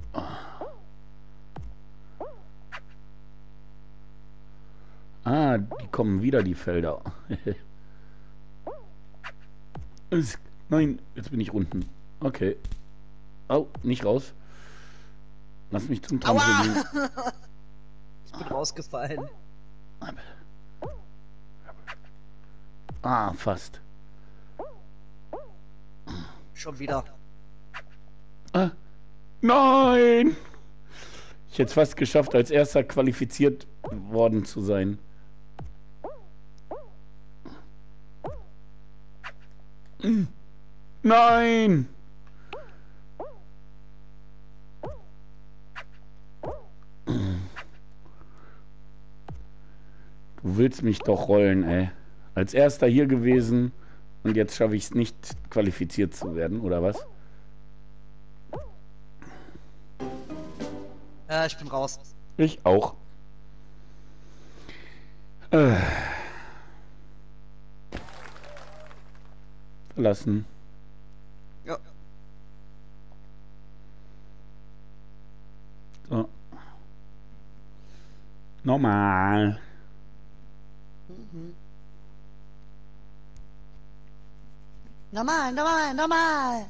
Ah, die kommen wieder, die Felder. Es- Nein, jetzt bin ich unten. Okay. Au, nicht raus. Lass mich zum Trampolin. Aua! Ich bin rausgefallen. Ah, fast. Schon wieder. Ah, nein! Ich hätte es fast geschafft, als erster qualifiziert worden zu sein. Nein! Du willst mich doch rollen, ey. Als erster hier gewesen und jetzt schaffe ich es nicht, qualifiziert zu werden, oder was? Ja, ich bin raus. Ich auch. Äh. Verlassen. Ja. So. Normal. Mhm. Normal, normal, normal.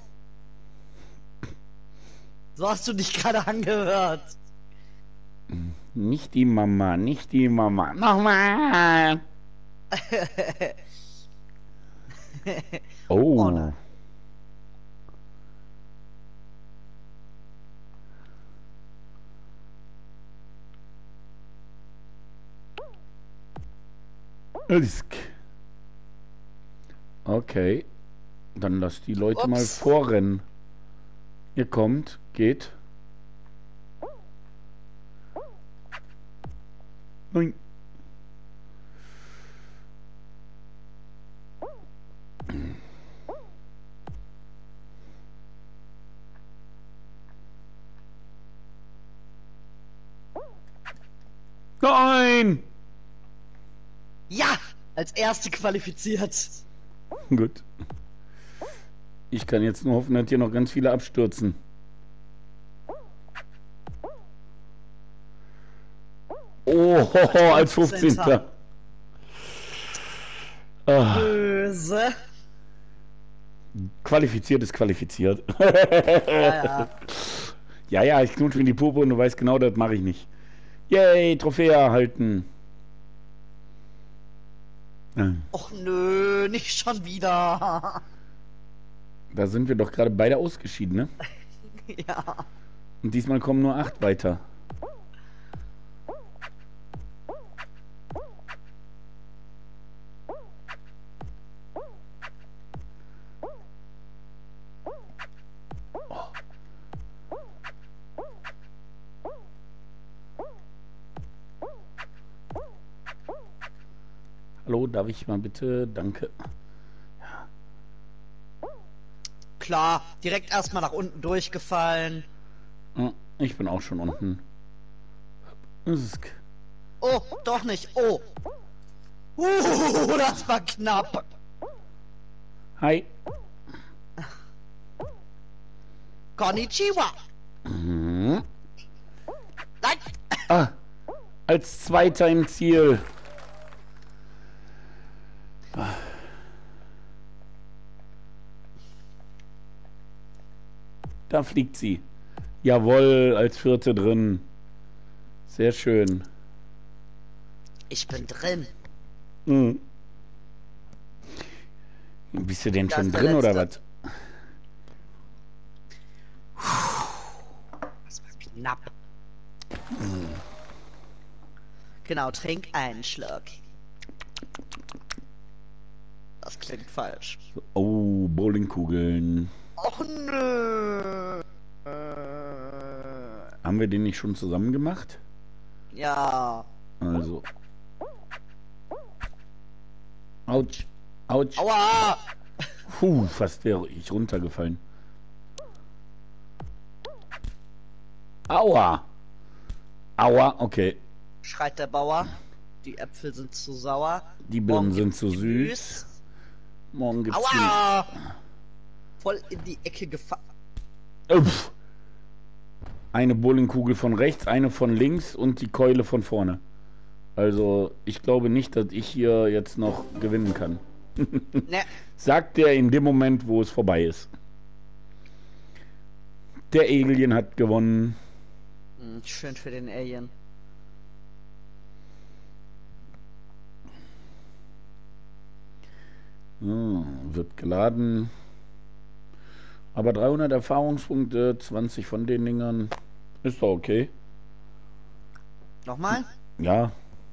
So hast du dich gerade angehört. Nicht die Mama, nicht die Mama. Nochmal. Oh. Oh nein. Isk. Okay. Dann lass die Leute mal Ups. vorrennen. Ihr kommt, geht. Nein. Nein! Ja, als Erste qualifiziert. Gut. Ich kann jetzt nur hoffen, dass hier noch ganz viele abstürzen. Oh, hoho, als fünfzehnter. Ah, Böse. qualifiziert ist qualifiziert. Ja, ja. Ja, ja, ich knutsch mir die Puppe und du weißt genau, das mache ich nicht. Yay, Trophäe erhalten. Ah, Och nö, nicht schon wieder. Da sind wir doch gerade beide ausgeschieden, ne? Ja. Und diesmal kommen nur acht weiter. Hallo, darf ich mal bitte? Danke. Klar, direkt erstmal nach unten durchgefallen. Ah, ich bin auch schon unten. Isk. Oh, doch nicht. Oh. Uh, das war knapp. Hi. Konnichiwa. Mhm. Nein. Ah, als Zweiter im Ziel. Da fliegt sie. Jawohl, als vierte drin. Sehr schön. Ich bin drin. Mhm. Bist du denn Das schon ist der drin oder letzte. was? Das war knapp. Genau, trink einen Schluck. Das klingt falsch. Oh, Bowlingkugeln. Och nö. Haben wir den nicht schon zusammen gemacht? Ja. Also. Autsch. Autsch. Aua! Puh, fast wäre ich runtergefallen. Aua. Aua, okay. Schreit der Bauer. Die Äpfel sind zu sauer. Die Birnen Morgen sind gibt's zu Gemüse. süß. Morgen gibt's Aua! Voll in die Ecke gefallen. Uff. Eine Bowlingkugel von rechts, eine von links und die Keule von vorne. Also, ich glaube nicht, dass ich hier jetzt noch gewinnen kann. Ne. Sagt der in dem Moment, wo es vorbei ist. Der Alien hat gewonnen. Hm, schön für den Alien. So, wird geladen. Aber dreihundert Erfahrungspunkte, zwanzig von den Dingern. Ist doch okay. Nochmal? Ja.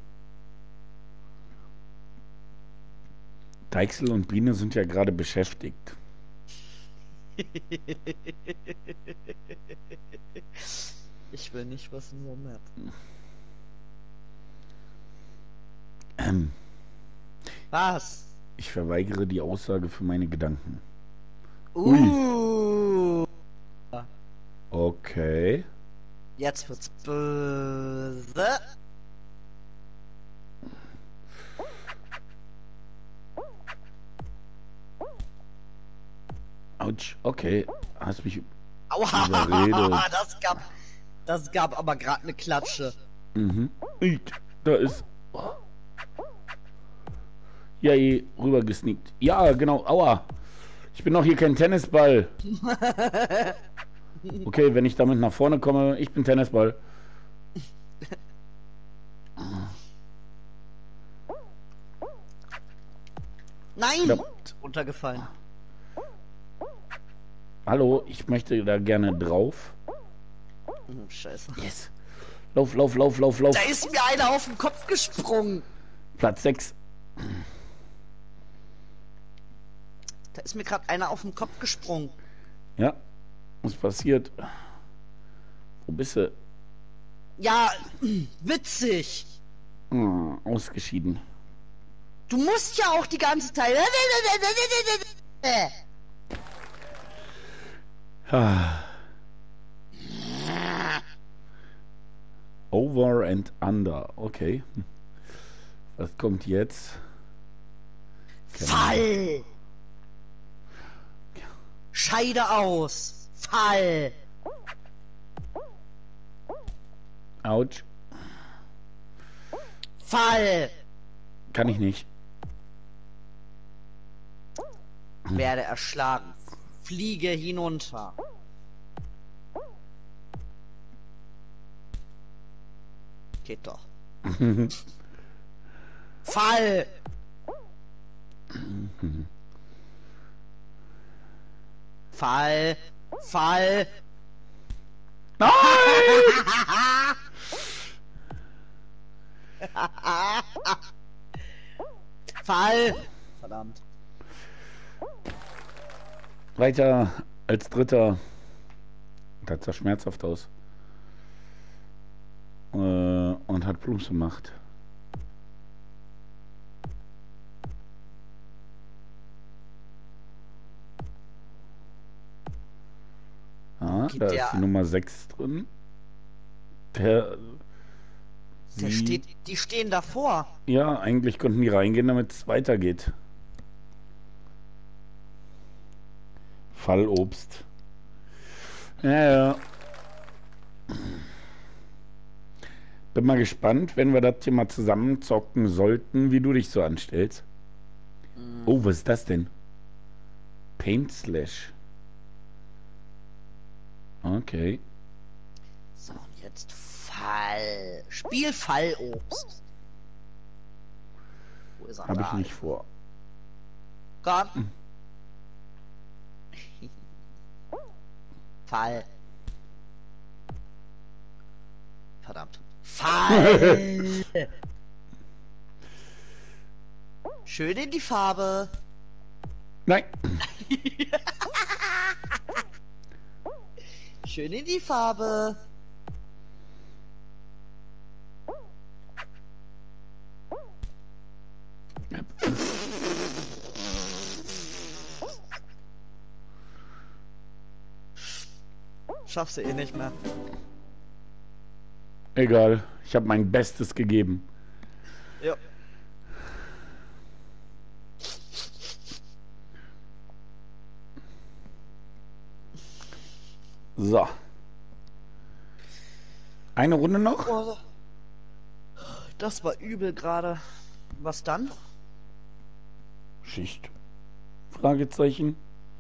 Deichsel und Biene sind ja gerade beschäftigt. Ich will nicht was nur Map. Ähm, Was? ich verweigere die Aussage für meine Gedanken. Uh. Okay. Jetzt wird's böse. Autsch, okay. Hast mich Aua, überredet. das gab, das gab aber gerade eine Klatsche. Mhm. Ui, da ist... Ja, eh, rüber gesneakt. Ja, genau, aua. Ich bin doch hier kein Tennisball. Okay, wenn ich damit nach vorne komme, ich bin Tennisball. Nein! Ja. Runtergefallen. Hallo, ich möchte da gerne drauf. Hm, scheiße. Yes. Lauf, lauf, lauf, lauf, lauf. Da ist mir einer auf den Kopf gesprungen. Platz sechs. Da ist mir gerade einer auf den Kopf gesprungen. Ja, was passiert? Wo bist du? Ja, witzig. Ah, ausgeschieden. Du musst ja auch die ganze Zeit. Ah. Over and under. Okay. Was kommt jetzt? Fall! Scheide aus! Fall! Autsch. Fall! Kann ich nicht. Werde erschlagen. Fliege hinunter. Geht doch. Fall! Fall! Fall! Nein! Fall! Verdammt. Weiter als Dritter. Das sah schmerzhaft aus. Äh, und hat Plumps gemacht. Ah, Gibt da der- ist die Nummer sechs drin. Der, Der sie- steht, die stehen davor. Ja, eigentlich konnten die reingehen, damit es weitergeht. Fallobst. Ja, ja. Bin mal gespannt, wenn wir das hier mal zusammen zocken sollten, wie du dich so anstellst. Oh, was ist das denn? Paint Slash. Okay. So, und jetzt Fall. Spiel Fallobst. Wo ist er? Habe ich Da? nicht vor. Komm. Fall. Verdammt. Fall. Schön in die Farbe. Nein. Schön in die Farbe. Schaffst du eh nicht mehr. Egal. Ich habe mein Bestes gegeben. Ja. So. Eine Runde noch? Oh, das war übel gerade. Was dann? Schicht. Fragezeichen.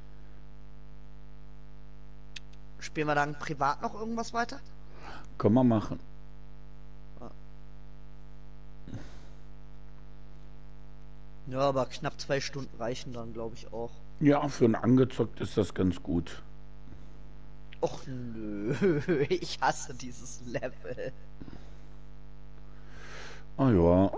Spielen wir dann privat noch irgendwas weiter? Können wir machen. Ja, aber knapp zwei Stunden reichen dann, glaube ich, auch. Ja, für ein angezockt ist das ganz gut. Och nö, ich hasse dieses Level. Ah ja.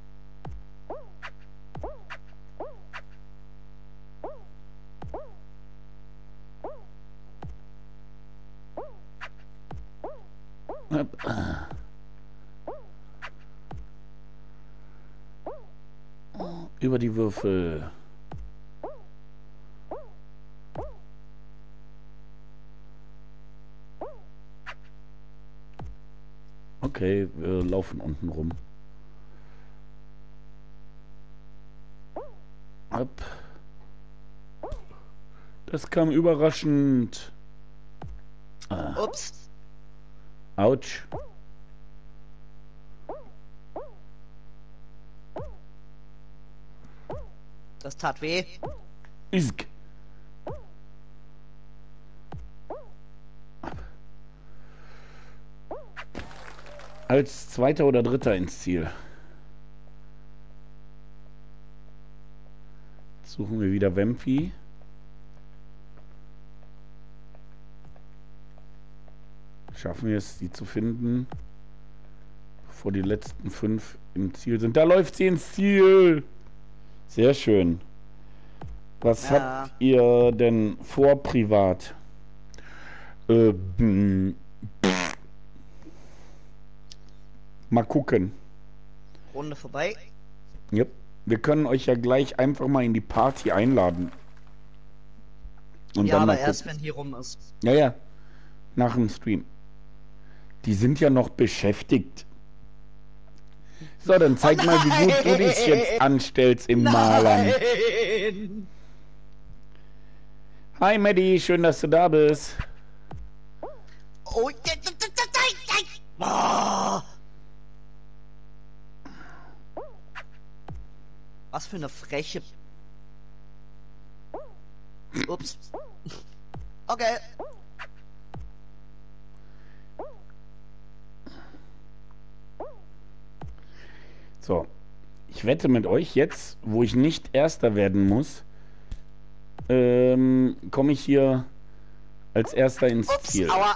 Über die Würfel. Okay, wir laufen unten rum. Ab. Das kam überraschend. Ah. Ups. Autsch. Das tat weh. Isk. Als Zweiter oder Dritter ins Ziel. Jetzt suchen wir wieder Wempi. Schaffen wir es, sie zu finden, bevor die letzten fünf im Ziel sind. Da läuft sie ins Ziel. Sehr schön. Was Ja. habt ihr denn vor privat? Äh, hm, pff. Mal gucken. Runde vorbei. Yep. Wir können euch ja gleich einfach mal in die Party einladen. Und Ja, dann aber mal erst gucken. wenn hier rum ist. Ja, ja. Nach dem Stream. Die sind ja noch beschäftigt. So, dann zeig Oh mal, wie gut du dich jetzt anstellst im Malern. Nein! Hi, Maddie, schön, dass du da bist. Oh, ja, ja, ja, ja, ja. Oh. Was für eine freche... Ups. Okay. So, ich wette mit euch jetzt, wo ich nicht Erster werden muss, ähm, komme ich hier als Erster ins Ups, Ziel. aua.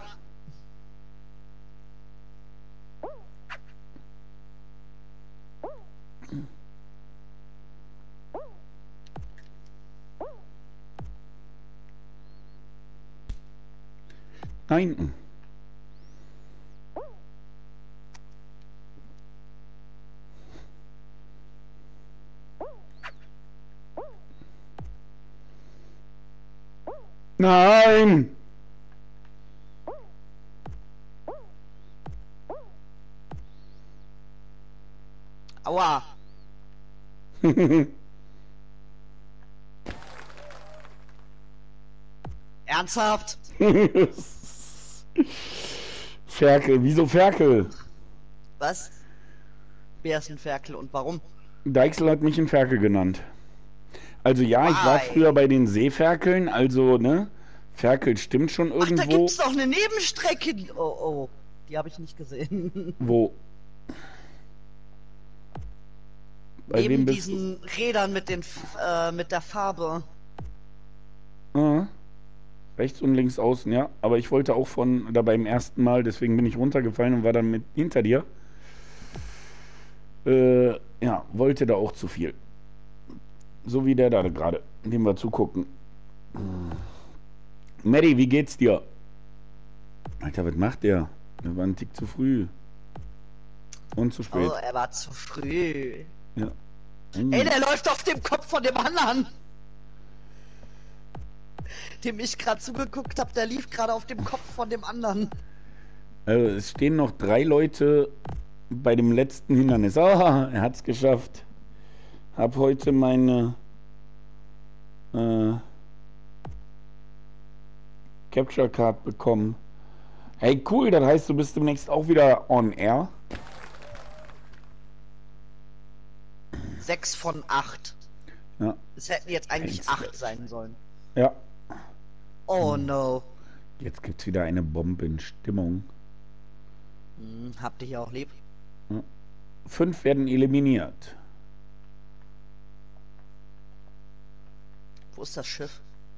Nein. Nein! Aua. Ernsthaft? Ferkel, wieso Ferkel? Was? Wer ist ein Ferkel und warum? Deichsel hat mich einen Ferkel genannt. Also ja, ich war Why? früher bei den Seeferkeln, also ne, Ferkel stimmt schon Ach, da irgendwo. gibt's doch eine Nebenstrecke. Oh, oh. Die habe ich nicht gesehen. Wo? Bei Neben wem bist diesen Rädern mit den F- äh, mit der Farbe. du? Ah, rechts und links außen, ja. Aber ich wollte auch von da beim ersten Mal, deswegen bin ich runtergefallen und war dann mit hinter dir. Äh, ja, wollte da auch zu viel. So wie der da gerade, dem wir zugucken. Maddie, wie geht's dir? Alter, was macht der? Der war ein Tick zu früh. Und zu spät. Oh, er war zu früh. Ja. Hm. Ey, der läuft auf dem Kopf von dem anderen. Dem ich gerade zugeguckt habe, der lief gerade auf dem Kopf von dem anderen. Also, es stehen noch drei Leute bei dem letzten Hindernis. Ah, er hat's geschafft. Hab heute meine äh, Capture Card bekommen. Hey, cool, das heißt, du bist demnächst auch wieder on air. Sechs von acht. Ja. Es hätten jetzt eigentlich Eins, acht zwölf. sein sollen. Ja. Oh no. Jetzt gibt's wieder eine Bombenstimmung. Hm, hab dich auch lieb. Fünf werden eliminiert. Wo ist das Schiff?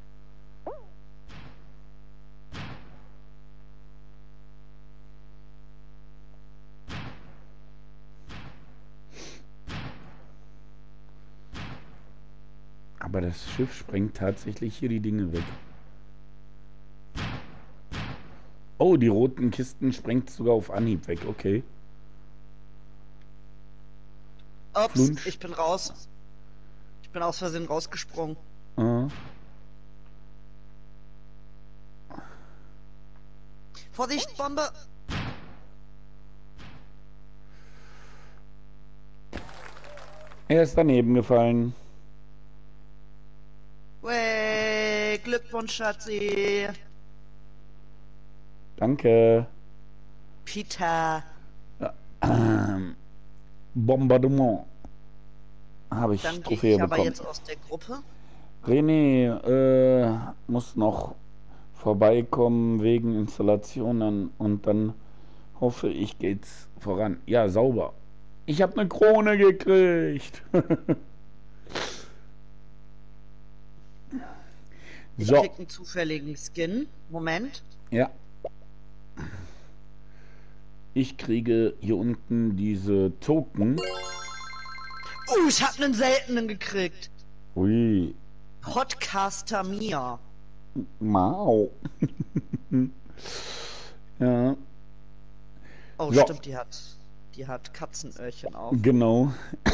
Aber das Schiff sprengt tatsächlich hier die Dinge weg. Oh, die roten Kisten sprengt sogar auf Anhieb weg. Okay. Ups, Flunsch. ich bin raus. Ich bin aus Versehen rausgesprungen. Ah. Vorsicht, Bombe! Er ist daneben gefallen. Wey, Glückwunsch, Schatzi. Danke. Peter. Ähm, Bombardement. Habe ich Dann gehe Trophäe ich aber bekommen. jetzt aus der Gruppe. René äh, muss noch vorbeikommen wegen Installationen und dann hoffe ich, geht's voran. Ja, sauber. Ich habe eine Krone gekriegt. Ich So, krieg einen zufälligen Skin. Moment. ja. Ich kriege hier unten diese Token. Oh, ich hab einen seltenen gekriegt. Ui, Podcaster Mia. mau. Ja, Oh, So. stimmt, die hat, die hat Katzenöhrchen auf. genau.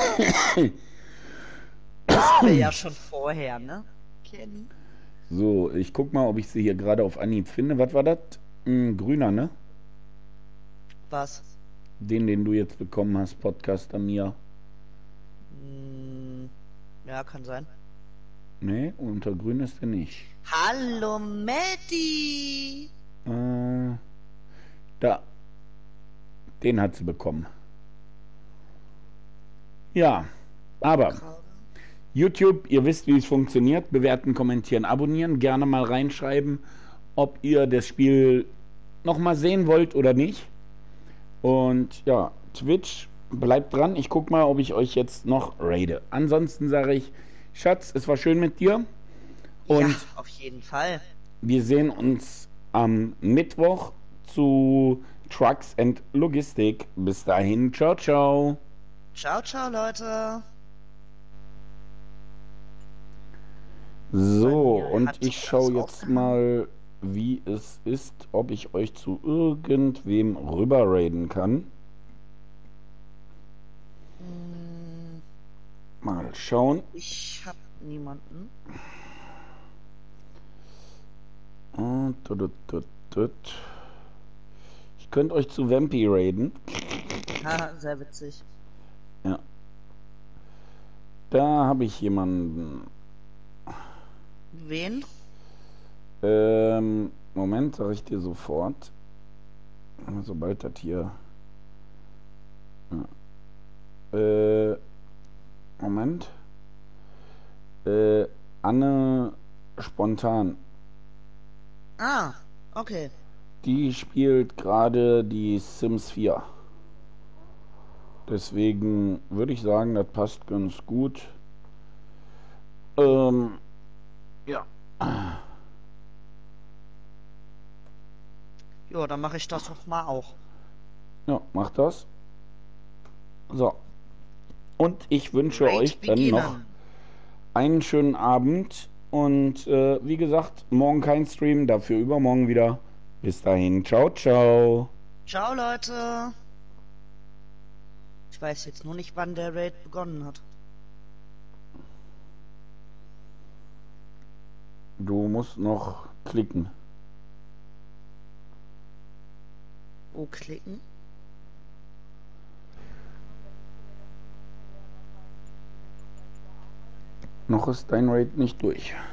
Das wäre ja schon vorher, ne? Kenny. So, ich guck mal, ob ich sie hier gerade auf Anhieb finde. Was war das? Ein grüner, ne? Was? Den, den du jetzt bekommen hast, Podcaster Mia. Hm, ja, kann sein. Nee, unter grün ist der nicht. Hallo, Maddie. Äh, da. Den hat sie bekommen. Ja, aber YouTube, ihr wisst, wie es funktioniert. Bewerten, kommentieren, abonnieren. Gerne mal reinschreiben, ob ihr das Spiel nochmal sehen wollt oder nicht. Und ja, Twitch, bleibt dran. Ich guck mal, ob ich euch jetzt noch raide. Ansonsten sage ich, Schatz, es war schön mit dir. Und Ja, auf jeden Fall. wir sehen uns am Mittwoch zu Trucks and Logistik. Bis dahin, ciao, ciao. Ciao, ciao, Leute. So, Bei mir und hat ich das schaue jetzt aufgehangen. mal, wie es ist, ob ich euch zu irgendwem rüber raiden kann. Hm, Mal schauen. ich hab niemanden. Und tut, tut, tut. Ich könnte euch zu Vampy raiden. Haha, sehr witzig. Ja. Da habe ich jemanden. Wen? Ähm, Moment, sage ich dir sofort. Sobald das hier. Ja. Äh, Moment. Äh, Anne Spontan. Ah, okay. Die spielt gerade die Sims vier. Deswegen würde ich sagen, das passt ganz gut. Ähm, ja. Jo, dann mache ich das doch mal auch. Ja, macht das. So. Und ich wünsche Raid euch dann noch beginnen. einen schönen Abend. Und äh, wie gesagt, morgen kein Stream, dafür übermorgen wieder. Bis dahin, ciao, ciao. Ciao, Leute. Ich weiß jetzt nur nicht, wann der Raid begonnen hat. Du musst noch klicken. Wo klicken? Noch ist dein Raid nicht durch.